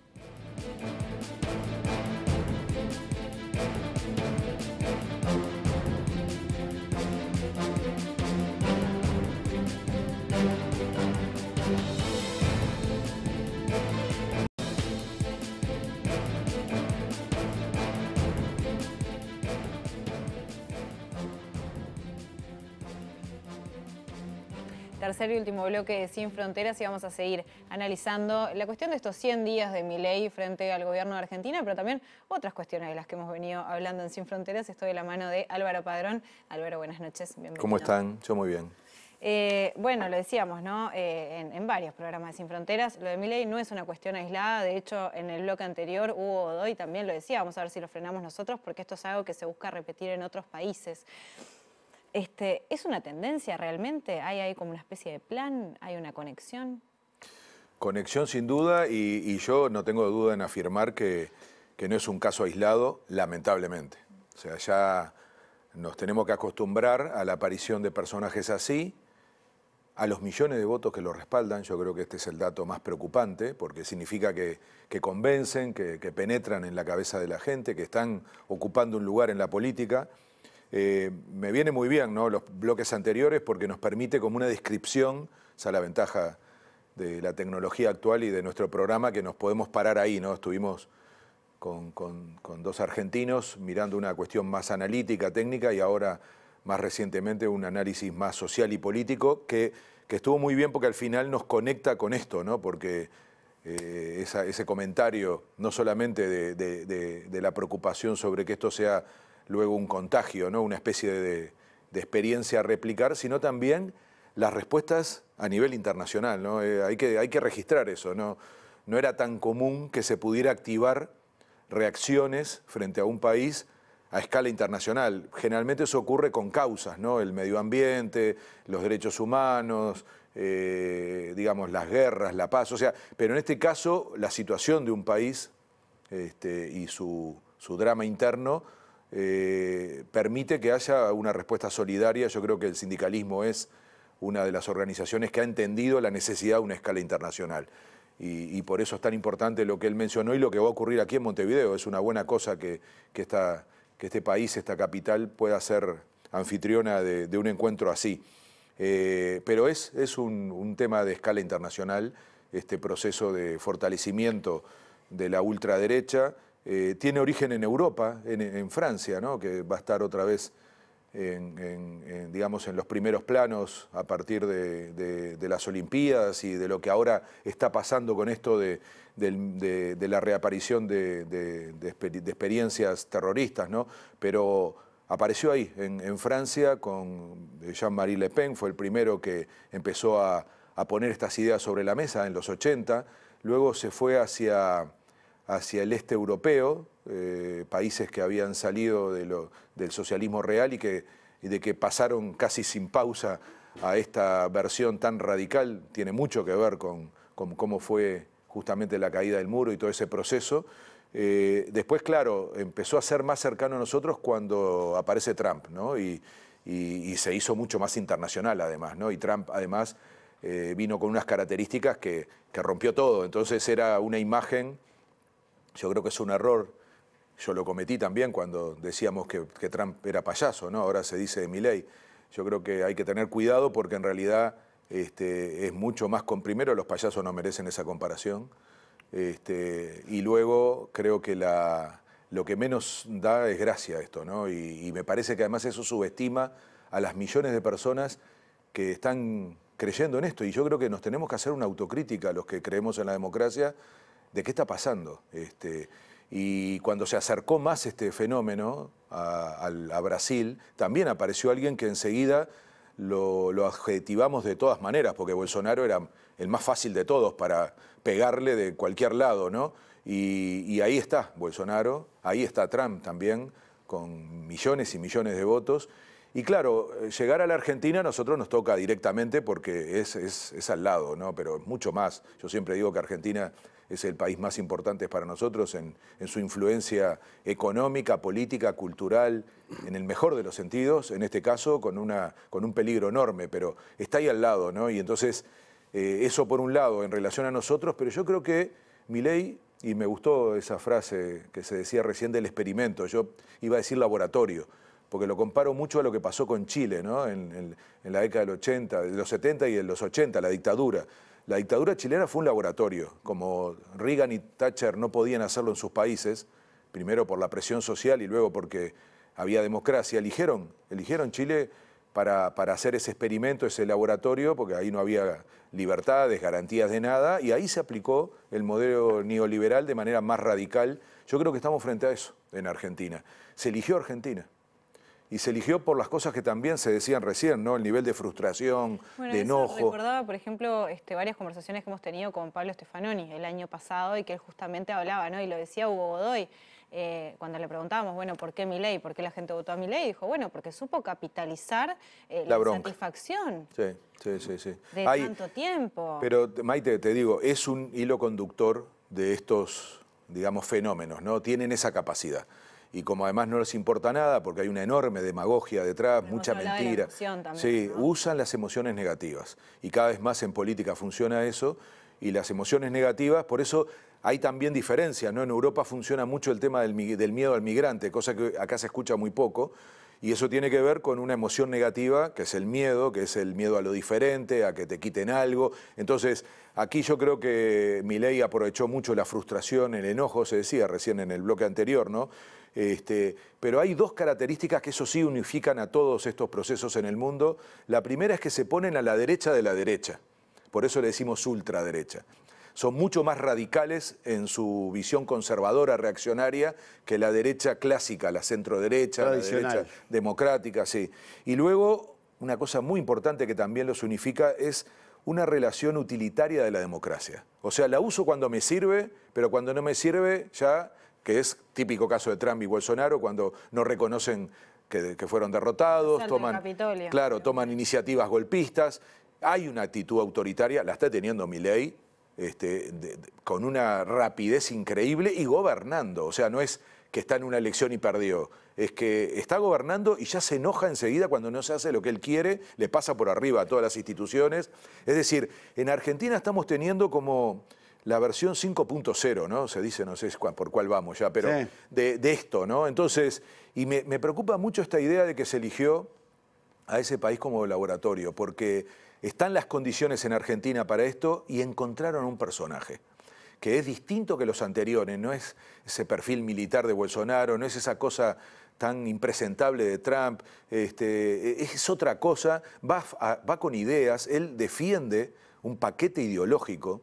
Tercer y último bloque de Sin Fronteras y vamos a seguir analizando la cuestión de estos cien días de Milei frente al gobierno de Argentina, pero también otras cuestiones de las que hemos venido hablando en Sin Fronteras. Estoy de la mano de Álvaro Padrón. Álvaro, buenas noches. Bienvenido. ¿Cómo están? Yo muy bien. Eh, bueno, lo decíamos, ¿no? Eh, en, en varios programas de Sin Fronteras, lo de Milei no es una cuestión aislada. De hecho, en el bloque anterior, Hugo Godoy también lo decía. Vamos a ver si lo frenamos nosotros, porque esto es algo que se busca repetir en otros países. Este, ¿Es una tendencia realmente? ¿Hay ahí como una especie de plan? ¿Hay una conexión? Conexión sin duda y, y yo no tengo duda en afirmar que, que no es un caso aislado, lamentablemente. O sea, ya nos tenemos que acostumbrar a la aparición de personajes así, a los millones de votos que lo respaldan. Yo creo que este es el dato más preocupante, porque significa que, que convencen, que, que penetran en la cabeza de la gente, que están ocupando un lugar en la política. Eh, me viene muy bien, ¿no?, los bloques anteriores porque nos permite como una descripción, esa es la ventaja de la tecnología actual y de nuestro programa, que nos podemos parar ahí, ¿no? Estuvimos con, con, con dos argentinos mirando una cuestión más analítica, técnica y ahora más recientemente un análisis más social y político que, que estuvo muy bien porque al final nos conecta con esto, ¿no? Porque eh, esa, ese comentario no solamente de, de, de, de la preocupación sobre que esto sea luego un contagio, ¿no?, una especie de, de experiencia a replicar, sino también las respuestas a nivel internacional, ¿no? Eh, hay que, hay que registrar eso, ¿no? No era tan común que se pudiera activar reacciones frente a un país a escala internacional. Generalmente eso ocurre con causas, ¿no? El medio ambiente, los derechos humanos, eh, digamos, las guerras, la paz, o sea, pero en este caso la situación de un país este, y su, su drama interno Eh, permite que haya una respuesta solidaria. Yo creo que el sindicalismo es una de las organizaciones que ha entendido la necesidad de una escala internacional. Y, y por eso es tan importante lo que él mencionó y lo que va a ocurrir aquí en Montevideo. Es una buena cosa que, que, esta, que este país, esta capital, pueda ser anfitriona de, de un encuentro así. Eh, pero es, es un, un tema de escala internacional, este proceso de fortalecimiento de la ultraderecha. Eh, tiene origen en Europa, en, en Francia, ¿no?, que va a estar otra vez en, en, en, digamos, en los primeros planos a partir de, de, de las Olimpiadas y de lo que ahora está pasando con esto de, de, de, de la reaparición de, de, de, de experiencias terroristas, ¿no? Pero apareció ahí, en, en Francia, con Jean-Marie Le Pen, fue el primero que empezó a, a poner estas ideas sobre la mesa en los ochenta, luego se fue hacia... hacia el este europeo, eh, países que habían salido de lo, del socialismo real y, que, y de que pasaron casi sin pausa a esta versión tan radical, tiene mucho que ver con, con cómo fue justamente la caída del muro y todo ese proceso. Eh, después, claro, empezó a ser más cercano a nosotros cuando aparece Trump, ¿no? Y, y, y se hizo mucho más internacional además, ¿no? Y Trump además eh, vino con unas características que, que rompió todo, entonces era una imagen. Yo creo que es un error, yo lo cometí también cuando decíamos que, que Trump era payaso, ¿no? Ahora se dice de Milei. Yo creo que hay que tener cuidado porque en realidad este, es mucho más con, primero los payasos no merecen esa comparación, este, y luego creo que la, lo que menos da es gracia a esto, ¿no? Y, y me parece que además eso subestima a las millones de personas que están creyendo en esto, y yo creo que nos tenemos que hacer una autocrítica los que creemos en la democracia de qué está pasando. Este, y cuando se acercó más este fenómeno a, a, a Brasil, también apareció alguien que enseguida lo, lo adjetivamos de todas maneras, porque Bolsonaro era el más fácil de todos para pegarle de cualquier lado, ¿no? Y, y ahí está Bolsonaro, ahí está Trump también, con millones y millones de votos. Y claro, llegar a la Argentina a nosotros nos toca directamente porque es, es, es al lado, ¿no? Pero mucho más. Yo siempre digo que Argentina es el país más importante para nosotros en, en su influencia económica, política, cultural, en el mejor de los sentidos, en este caso con, una, con un peligro enorme, pero está ahí al lado, ¿no? Y entonces, eh, eso por un lado en relación a nosotros, pero yo creo que Milei, y me gustó esa frase que se decía recién del experimento, yo iba a decir laboratorio, porque lo comparo mucho a lo que pasó con Chile, ¿no? en, en, en la década del ochenta, de los setenta y de los ochenta, la dictadura. La dictadura chilena fue un laboratorio. Como Reagan y Thatcher no podían hacerlo en sus países, primero por la presión social y luego porque había democracia, eligieron, eligieron Chile para, para hacer ese experimento, ese laboratorio, porque ahí no había libertades, garantías de nada, y ahí se aplicó el modelo neoliberal de manera más radical. Yo creo que estamos frente a eso en Argentina. Se eligió Argentina. Y se eligió por las cosas que también se decían recién, ¿no? El nivel de frustración, bueno, de eso enojo. Recordaba, por ejemplo, este, varias conversaciones que hemos tenido con Pablo Stefanoni el año pasado y que él justamente hablaba, ¿no? Y lo decía Hugo Godoy, eh, cuando le preguntábamos, bueno, ¿por qué Milei? ¿Por qué la gente votó a Milei? Dijo, bueno, porque supo capitalizar eh, la, la satisfacción sí, sí, sí, sí. de Hay, tanto tiempo. Pero, Maite, te digo, es un hilo conductor de estos, digamos, fenómenos, ¿no? Tienen esa capacidad. Y como además no les importa nada, porque hay una enorme demagogia detrás, Hemos mucha mentira. También, sí, ¿no? Usan las emociones negativas. Y cada vez más en política funciona eso. Y las emociones negativas, por eso hay también diferencias, ¿no? En Europa funciona mucho el tema del, del miedo al migrante, cosa que acá se escucha muy poco. Y eso tiene que ver con una emoción negativa, que es el miedo, que es el miedo a lo diferente, a que te quiten algo. Entonces, aquí yo creo que Milei aprovechó mucho la frustración, el enojo, se decía recién en el bloque anterior, ¿no? Este, pero hay dos características que eso sí unifican a todos estos procesos en el mundo. La primera es que se ponen a la derecha de la derecha, por eso le decimos ultraderecha. Son mucho más radicales en su visión conservadora, reaccionaria, que la derecha clásica, la centroderecha, la derecha democrática, sí. Y luego, una cosa muy importante que también los unifica es una relación utilitaria de la democracia. O sea, la uso cuando me sirve, pero cuando no me sirve ya, que es típico caso de Trump y Bolsonaro, cuando no reconocen que, que fueron derrotados, toman, claro, toman iniciativas golpistas. Hay una actitud autoritaria, la está teniendo Milei, Este, de, de, con una rapidez increíble y gobernando. O sea, no es que está en una elección y perdió, es que está gobernando y ya se enoja enseguida cuando no se hace lo que él quiere, le pasa por arriba a todas las instituciones. Es decir, en Argentina estamos teniendo como la versión cinco punto cero, ¿no? Se dice, no sé por cuál vamos ya, pero sí. de, de esto, ¿no? Entonces, y me, me preocupa mucho esta idea de que se eligió a ese país como laboratorio, porque están las condiciones en Argentina para esto y encontraron un personaje que es distinto que los anteriores, no es ese perfil militar de Bolsonaro, no es esa cosa tan impresentable de Trump, este, es otra cosa, va, a, va con ideas, él defiende un paquete ideológico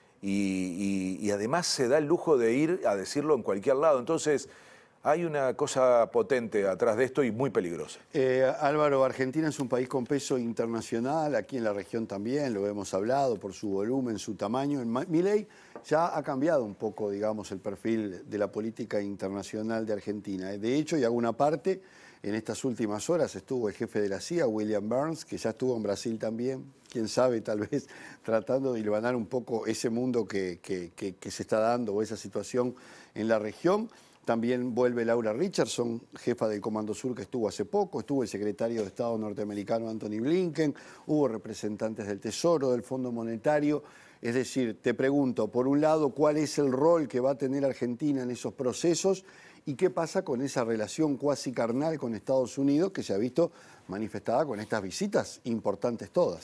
y, y, y además se da el lujo de ir a decirlo en cualquier lado. Entonces, hay una cosa potente atrás de esto y muy peligrosa. Eh, Álvaro, Argentina es un país con peso internacional, aquí en la región también, lo hemos hablado por su volumen, su tamaño. Milei ya ha cambiado un poco, digamos, el perfil de la política internacional de Argentina. De hecho, y hago una parte, en estas últimas horas estuvo el jefe de la C I A, William Burns, que ya estuvo en Brasil también, quién sabe, tal vez tratando de hilvanar un poco ese mundo que, que, que, que se está dando o esa situación en la región. También vuelve Laura Richardson, jefa del Comando Sur, que estuvo hace poco. Estuvo el secretario de Estado norteamericano Anthony Blinken. Hubo representantes del Tesoro, del Fondo Monetario. Es decir, te pregunto, por un lado, ¿cuál es el rol que va a tener Argentina en esos procesos? ¿Y qué pasa con esa relación cuasi carnal con Estados Unidos que se ha visto manifestada con estas visitas importantes todas?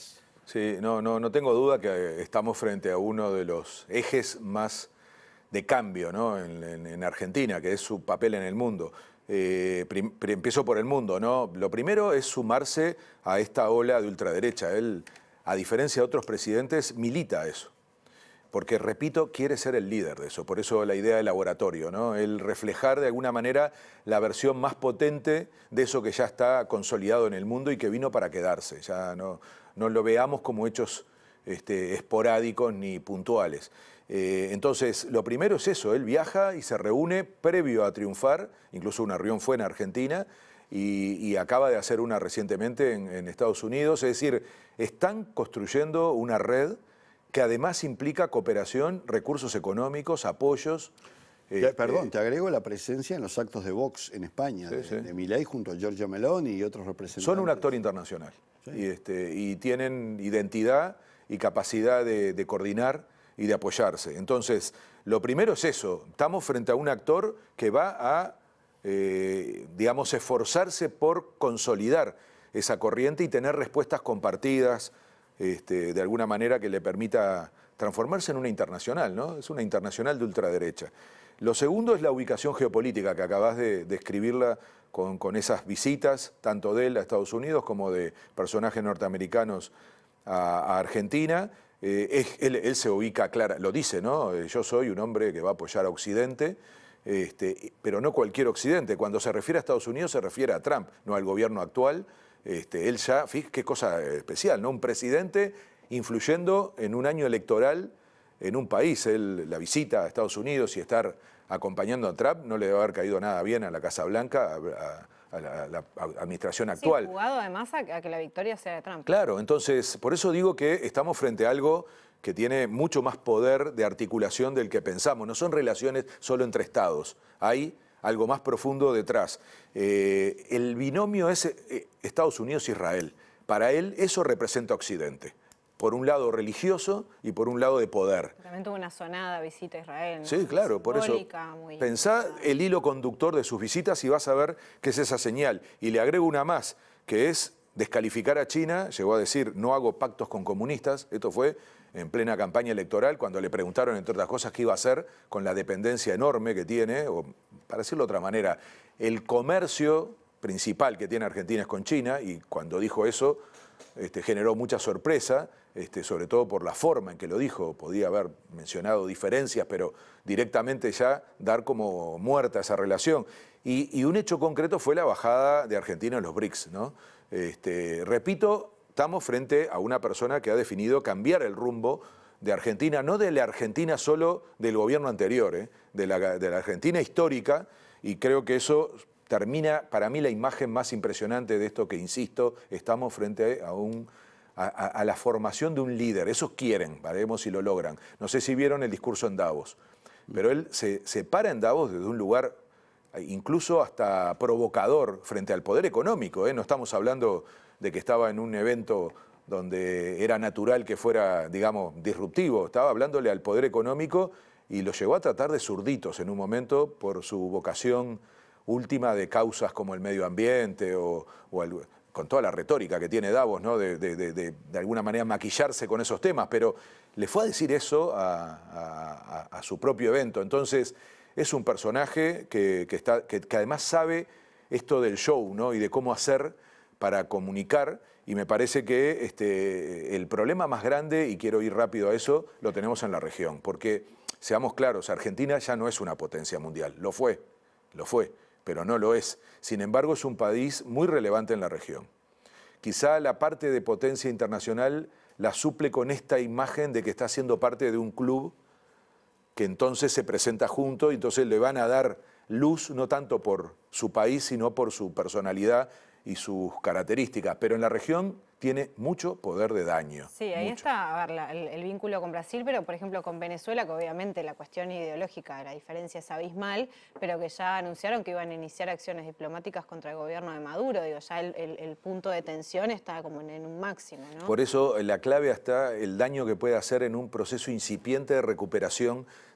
Sí, no, no, no tengo duda que estamos frente a uno de los ejes más de cambio, ¿no? en, en, en Argentina, que es su papel en el mundo. Eh, prim, empiezo por el mundo, ¿no? Lo primero es sumarse a esta ola de ultraderecha. Él, a diferencia de otros presidentes, milita eso. Porque, repito, quiere ser el líder de eso. Por eso la idea del laboratorio, ¿no? El reflejar de alguna manera la versión más potente de eso que ya está consolidado en el mundo y que vino para quedarse. Ya no, no lo veamos como hechos este, esporádicos ni puntuales. Eh, entonces, lo primero es eso, él viaja y se reúne previo a triunfar, incluso una reunión fue en Argentina, y, y acaba de hacer una recientemente en, en Estados Unidos. Es decir, están construyendo una red que además implica cooperación, recursos económicos, apoyos. Te, perdón, te agrego la presencia en los actos de Vox en España, sí, de, sí. de Milei junto a Giorgia Meloni y otros representantes. Son un actor internacional, sí. y, este, y tienen identidad y capacidad de, de coordinar y de apoyarse. Entonces, lo primero es eso, estamos frente a un actor que va a, eh, digamos, esforzarse por consolidar esa corriente y tener respuestas compartidas, este, de alguna manera que le permita transformarse en una internacional, ¿no? Es una internacional de ultraderecha. Lo segundo es la ubicación geopolítica, que acabas de describirla con, con esas visitas, tanto de él a Estados Unidos como de personajes norteamericanos a, a Argentina. Eh, es, él, él se ubica clara, lo dice, ¿no? Eh, yo soy un hombre que va a apoyar a Occidente, este, pero no cualquier Occidente. Cuando se refiere a Estados Unidos se refiere a Trump, no al gobierno actual. Este, él ya, fíjate qué cosa especial, ¿no? Un presidente influyendo en un año electoral en un país. Él, la visita a Estados Unidos y estar acompañando a Trump no le debe haber caído nada bien a la Casa Blanca, a, a, la, a la administración actual. Sí, jugado además a, a que la victoria sea de Trump. Claro, entonces, por eso digo que estamos frente a algo que tiene mucho más poder de articulación del que pensamos. No son relaciones solo entre estados, hay algo más profundo detrás. Eh, el binomio es eh, Estados Unidos-Israel. Para él eso representa Occidente. Por un lado religioso y por un lado de poder. También tuvo una sonada visita a Israel, ¿no? Sí, claro, por eso muy... pensá el hilo conductor de sus visitas y vas a ver qué es esa señal. Y le agrego una más, que es descalificar a China. Llegó a decir, no hago pactos con comunistas. Esto fue en plena campaña electoral, cuando le preguntaron, entre otras cosas, qué iba a hacer con la dependencia enorme que tiene, o para decirlo de otra manera, el comercio principal que tiene Argentina es con China, y cuando dijo eso este, generó mucha sorpresa, este, sobre todo por la forma en que lo dijo. Podía haber mencionado diferencias, pero directamente ya dar como muerta esa relación. Y, y un hecho concreto fue la bajada de Argentina en los BRICS, ¿no? Este, repito, estamos frente a una persona que ha definido cambiar el rumbo de Argentina, no de la Argentina solo del gobierno anterior, ¿eh? de, la, de la Argentina histórica, y creo que eso termina, para mí, la imagen más impresionante de esto que, insisto, estamos frente a, un, a, a la formación de un líder. Eso quieren, veremos si lo logran. No sé si vieron el discurso en Davos, pero él se, se para en Davos desde un lugar incluso hasta provocador frente al poder económico, ¿eh? No estamos hablando de que estaba en un evento donde era natural que fuera, digamos, disruptivo. Estaba hablándole al poder económico y lo llevó a tratar de zurditos en un momento por su vocación última de causas como el medio ambiente o, o el, con toda la retórica que tiene Davos, ¿no? de, de, de, de, de alguna manera maquillarse con esos temas, pero le fue a decir eso a, a, a su propio evento. Entonces, es un personaje que, que, está, que, que además sabe esto del show, ¿no? Y de cómo hacer para comunicar, y me parece que este, el problema más grande, y quiero ir rápido a eso, lo tenemos en la región, porque, seamos claros, Argentina ya no es una potencia mundial, lo fue, lo fue, pero no lo es. Sin embargo, es un país muy relevante en la región. Quizá la parte de potencia internacional la suple con esta imagen de que está siendo parte de un club que entonces se presenta junto y entonces le van a dar luz, no tanto por su país, sino por su personalidad y sus características, pero en la región tiene mucho poder de daño. Sí, ahí mucho. está a ver, la, el, el vínculo con Brasil, pero por ejemplo con Venezuela, que obviamente la cuestión ideológica, la diferencia es abismal, pero que ya anunciaron que iban a iniciar acciones diplomáticas contra el gobierno de Maduro. Digo, ya el, el, el punto de tensión está como en, en un máximo, ¿no? Por eso la clave está el daño que puede hacer en un proceso incipiente de recuperación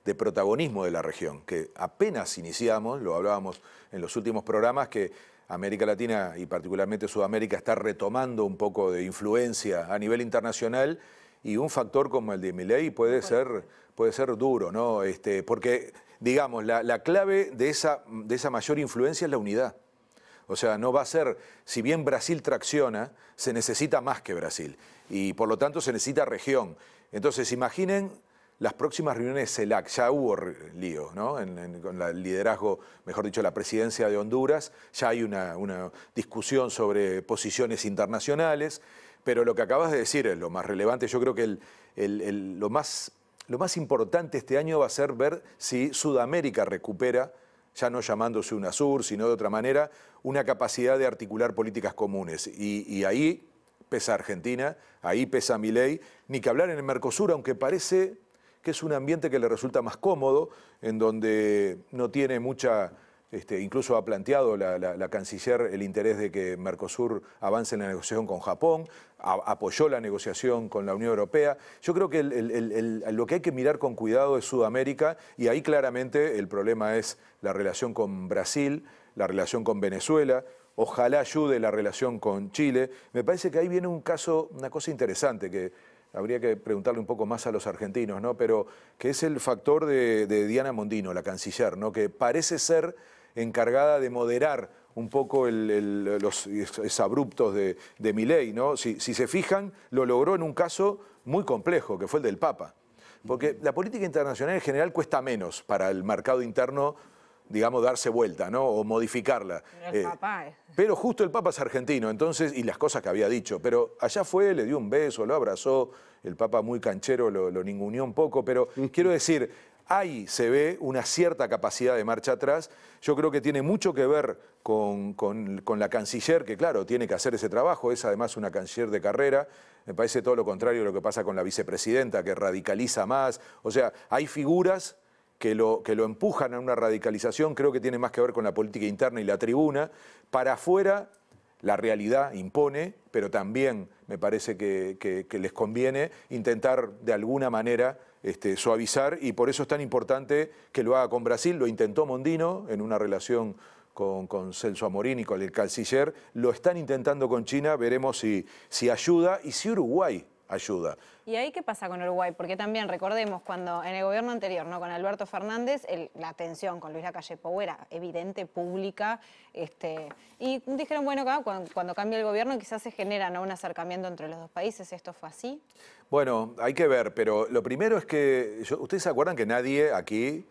de protagonismo de la región, que apenas iniciamos, lo hablábamos en los últimos programas, que América Latina y particularmente Sudamérica está retomando un poco de influencia a nivel internacional, y un factor como el de Milei puede ser, puede ser duro, ¿no? Este, porque, digamos, la, la clave de esa, de esa mayor influencia es la unidad. O sea, no va a ser, si bien Brasil tracciona, se necesita más que Brasil, y por lo tanto se necesita región. Entonces, imaginen las próximas reuniones CELAC, ya hubo lío, ¿no? En, en, con la, el liderazgo, mejor dicho, la presidencia de Honduras, ya hay una, una discusión sobre posiciones internacionales, pero lo que acabas de decir es lo más relevante. Yo creo que el, el, el, lo, más, lo más importante este año va a ser ver si Sudamérica recupera, ya no llamándose UNASUR, sino de otra manera, una capacidad de articular políticas comunes. Y, y ahí pesa Argentina, ahí pesa Milei, ni que hablar en el Mercosur, aunque parece que es un ambiente que le resulta más cómodo, en donde no tiene mucha... Este, incluso ha planteado la, la, la canciller el interés de que Mercosur avance en la negociación con Japón, a, apoyó la negociación con la Unión Europea. Yo creo que el, el, el, el, lo que hay que mirar con cuidado es Sudamérica, y ahí claramente el problema es la relación con Brasil, la relación con Venezuela. Ojalá ayude la relación con Chile. Me parece que ahí viene un caso, una cosa interesante que habría que preguntarle un poco más a los argentinos, ¿no? Pero que es el factor de, de Diana Mondino, la canciller, ¿no? Que parece ser encargada de moderar un poco el, el, los exabruptos de, de Milei, ¿no? Si, si se fijan, lo logró en un caso muy complejo, que fue el del Papa. Porque la política internacional en general cuesta menos para el mercado interno, digamos, darse vuelta, ¿no? O modificarla. Pero el eh, Papa es... Pero justo el Papa es argentino, entonces, y las cosas que había dicho. Pero allá fue, le dio un beso, lo abrazó, el Papa muy canchero lo, lo ninguneó un poco, pero quiero decir... Ahí se ve una cierta capacidad de marcha atrás. Yo creo que tiene mucho que ver con, con, con la canciller, que claro, tiene que hacer ese trabajo. Es además una canciller de carrera. Me parece todo lo contrario de lo que pasa con la vicepresidenta, que radicaliza más. O sea, hay figuras que lo, que lo empujan a una radicalización. Creo que tiene más que ver con la política interna y la tribuna. Para afuera, la realidad impone, pero también me parece que, que, que les conviene intentar de alguna manera Este, suavizar, y por eso es tan importante que lo haga con Brasil. Lo intentó Mondino en una relación con, con Celso Amorín y con el canciller, lo están intentando con China, veremos si, si ayuda y si Uruguay ayuda. ¿Y ahí qué pasa con Uruguay? Porque también recordemos cuando en el gobierno anterior, ¿no? Con Alberto Fernández, el, la tensión con Luis Lacalle Pou era evidente, pública, este, y dijeron, bueno, acá cuando, cuando cambia el gobierno quizás se genera, ¿no? Un acercamiento entre los dos países. ¿Esto fue así? Bueno, hay que ver, pero lo primero es que, yo, ¿ustedes se acuerdan que nadie aquí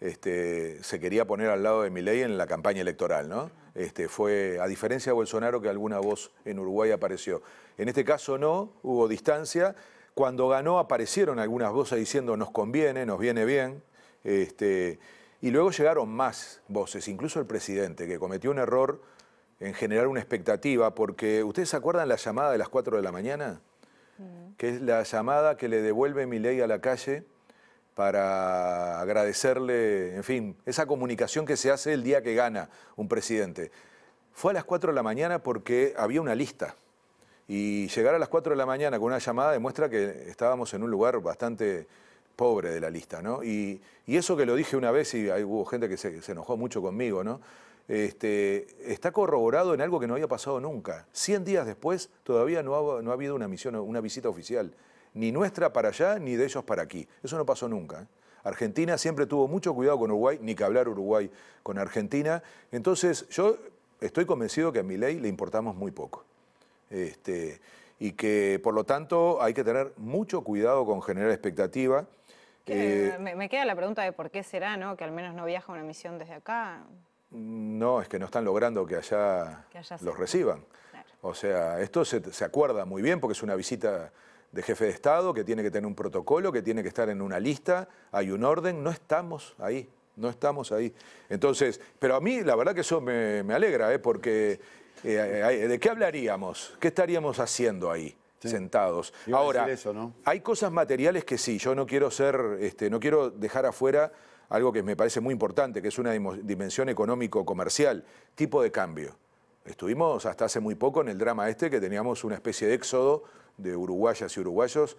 este, se quería poner al lado de Milei en la campaña electoral, ¿no? Este, fue, a diferencia de Bolsonaro, que alguna voz en Uruguay apareció. En este caso no, hubo distancia. Cuando ganó aparecieron algunas voces diciendo nos conviene, nos viene bien. Este, y luego llegaron más voces, incluso el presidente, que cometió un error en generar una expectativa, porque ¿ustedes se acuerdan la llamada de las cuatro de la mañana? Mm. Que es la llamada que le devuelve Milei a la calle para agradecerle, en fin, esa comunicación que se hace el día que gana un presidente. Fue a las cuatro de la mañana porque había una lista. Y llegar a las cuatro de la mañana con una llamada demuestra que estábamos en un lugar bastante pobre de la lista, ¿no? Y, y eso que lo dije una vez y hay, hubo gente que se, se enojó mucho conmigo, ¿no? Este, está corroborado en algo que no había pasado nunca. Cien días después todavía no ha, no ha habido una misión, una visita oficial. Ni nuestra para allá, ni de ellos para aquí. Eso no pasó nunca, ¿eh? Argentina siempre tuvo mucho cuidado con Uruguay, ni que hablar Uruguay con Argentina. Entonces, yo estoy convencido que a Milei le importamos muy poco. Este, y que, por lo tanto, hay que tener mucho cuidado con generar expectativa. Eh, me, me queda la pregunta de por qué será, ¿no? Que al menos no viaja una misión desde acá. No, es que no están logrando que allá, que allá los reciban. Claro. O sea, esto se, se acuerda muy bien porque es una visita de jefe de Estado que tiene que tener un protocolo, que tiene que estar en una lista, hay un orden, no estamos ahí, no estamos ahí. Entonces, pero a mí la verdad que eso me, me alegra, ¿eh? Porque eh, ¿de qué hablaríamos? ¿Qué estaríamos haciendo ahí? Sí. Sentados. Iba Ahora, a decir eso, ¿no? Hay cosas materiales que sí, yo no quiero ser, este, no quiero dejar afuera algo que me parece muy importante, que es una dimensión económico-comercial, tipo de cambio. Estuvimos hasta hace muy poco en el drama este que teníamos una especie de éxodo de uruguayas y uruguayos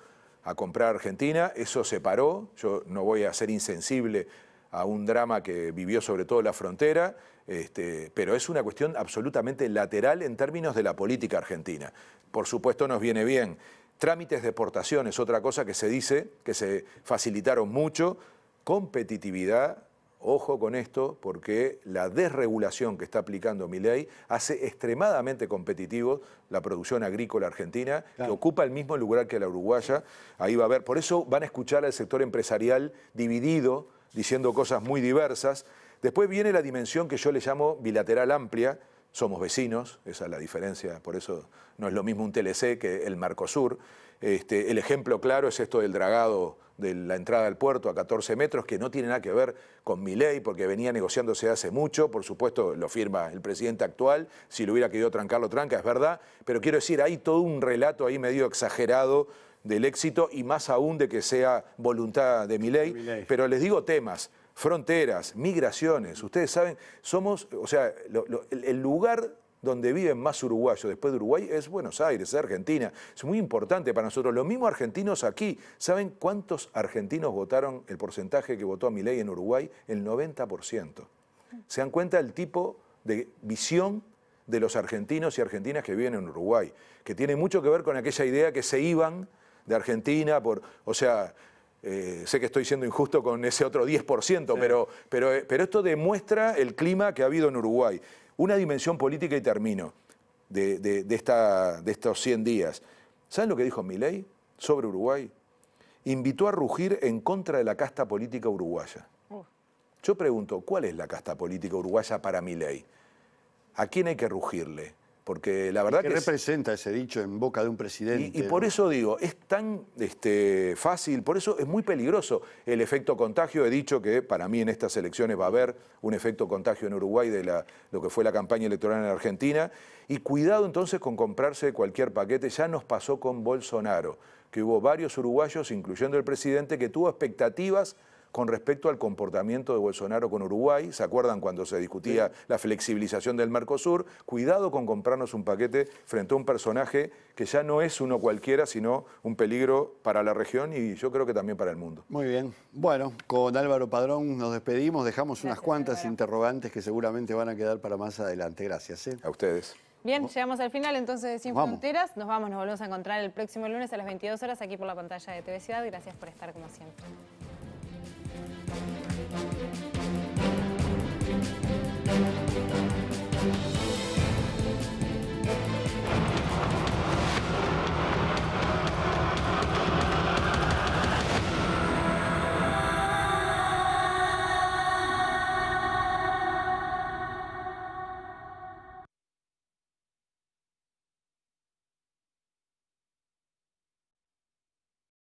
a comprar Argentina, eso se paró. Yo no voy a ser insensible a un drama que vivió sobre todo la frontera, este, pero es una cuestión absolutamente lateral en términos de la política argentina. Por supuesto nos viene bien. Trámites de exportación es otra cosa que se dice, que se facilitaron mucho. Competitividad, ojo con esto, porque la desregulación que está aplicando Milei hace extremadamente competitivo la producción agrícola argentina, claro, que ocupa el mismo lugar que la uruguaya. Ahí va a haber, por eso van a escuchar al sector empresarial dividido, diciendo cosas muy diversas. Después viene la dimensión que yo le llamo bilateral amplia. Somos vecinos, esa es la diferencia, por eso no es lo mismo un T L C que el Mercosur. Este, el ejemplo claro es esto del dragado de la entrada al puerto a catorce metros, que no tiene nada que ver con Milei, porque venía negociándose hace mucho. Por supuesto, lo firma el presidente actual. Si lo hubiera querido trancar, lo tranca, es verdad. Pero quiero decir, hay todo un relato ahí medio exagerado del éxito y más aún de que sea voluntad de Milei. Milei. Pero les digo temas, fronteras, migraciones. Ustedes saben, somos, o sea, lo, lo, el lugar donde viven más uruguayos después de Uruguay es Buenos Aires, es Argentina. Es muy importante para nosotros. Los mismos argentinos aquí, ¿saben cuántos argentinos votaron el porcentaje que votó a Milei en Uruguay? El noventa por ciento. ¿Se dan cuenta del tipo de visión de los argentinos y argentinas que viven en Uruguay? Que tiene mucho que ver con aquella idea que se iban de Argentina por, o sea, eh, sé que estoy siendo injusto con ese otro diez por ciento, sí, pero, pero, pero esto demuestra el clima que ha habido en Uruguay. Una dimensión política, y termino, de, de, de, esta, de estos cien días. ¿Saben lo que dijo Milei sobre Uruguay? Invitó a rugir en contra de la casta política uruguaya. Yo pregunto, ¿cuál es la casta política uruguaya para Milei? ¿A quién hay que rugirle? Porque la verdad ¿Qué que representa es, ese dicho en boca de un presidente? Y, y por eso digo, es tan este, fácil, por eso es muy peligroso el efecto contagio. He dicho que para mí en estas elecciones va a haber un efecto contagio en Uruguay de la, lo que fue la campaña electoral en Argentina. Y cuidado entonces con comprarse cualquier paquete. Ya nos pasó con Bolsonaro, que hubo varios uruguayos, incluyendo el presidente, que tuvo expectativas con respecto al comportamiento de Bolsonaro con Uruguay. ¿Se acuerdan cuando se discutía sí. la flexibilización del Mercosur? Cuidado con comprarnos un paquete frente a un personaje que ya no es uno cualquiera, sino un peligro para la región y yo creo que también para el mundo. Muy bien. Bueno, con Álvaro Padrón nos despedimos. Dejamos Gracias, unas cuantas Álvaro. interrogantes que seguramente van a quedar para más adelante. Gracias. ¿eh? A ustedes. Bien, llegamos al final entonces de Sin vamos. Fronteras. Nos vamos, nos volvemos a encontrar el próximo lunes a las veintidós horas aquí por la pantalla de T V Ciudad. Gracias por estar como siempre. Thank you.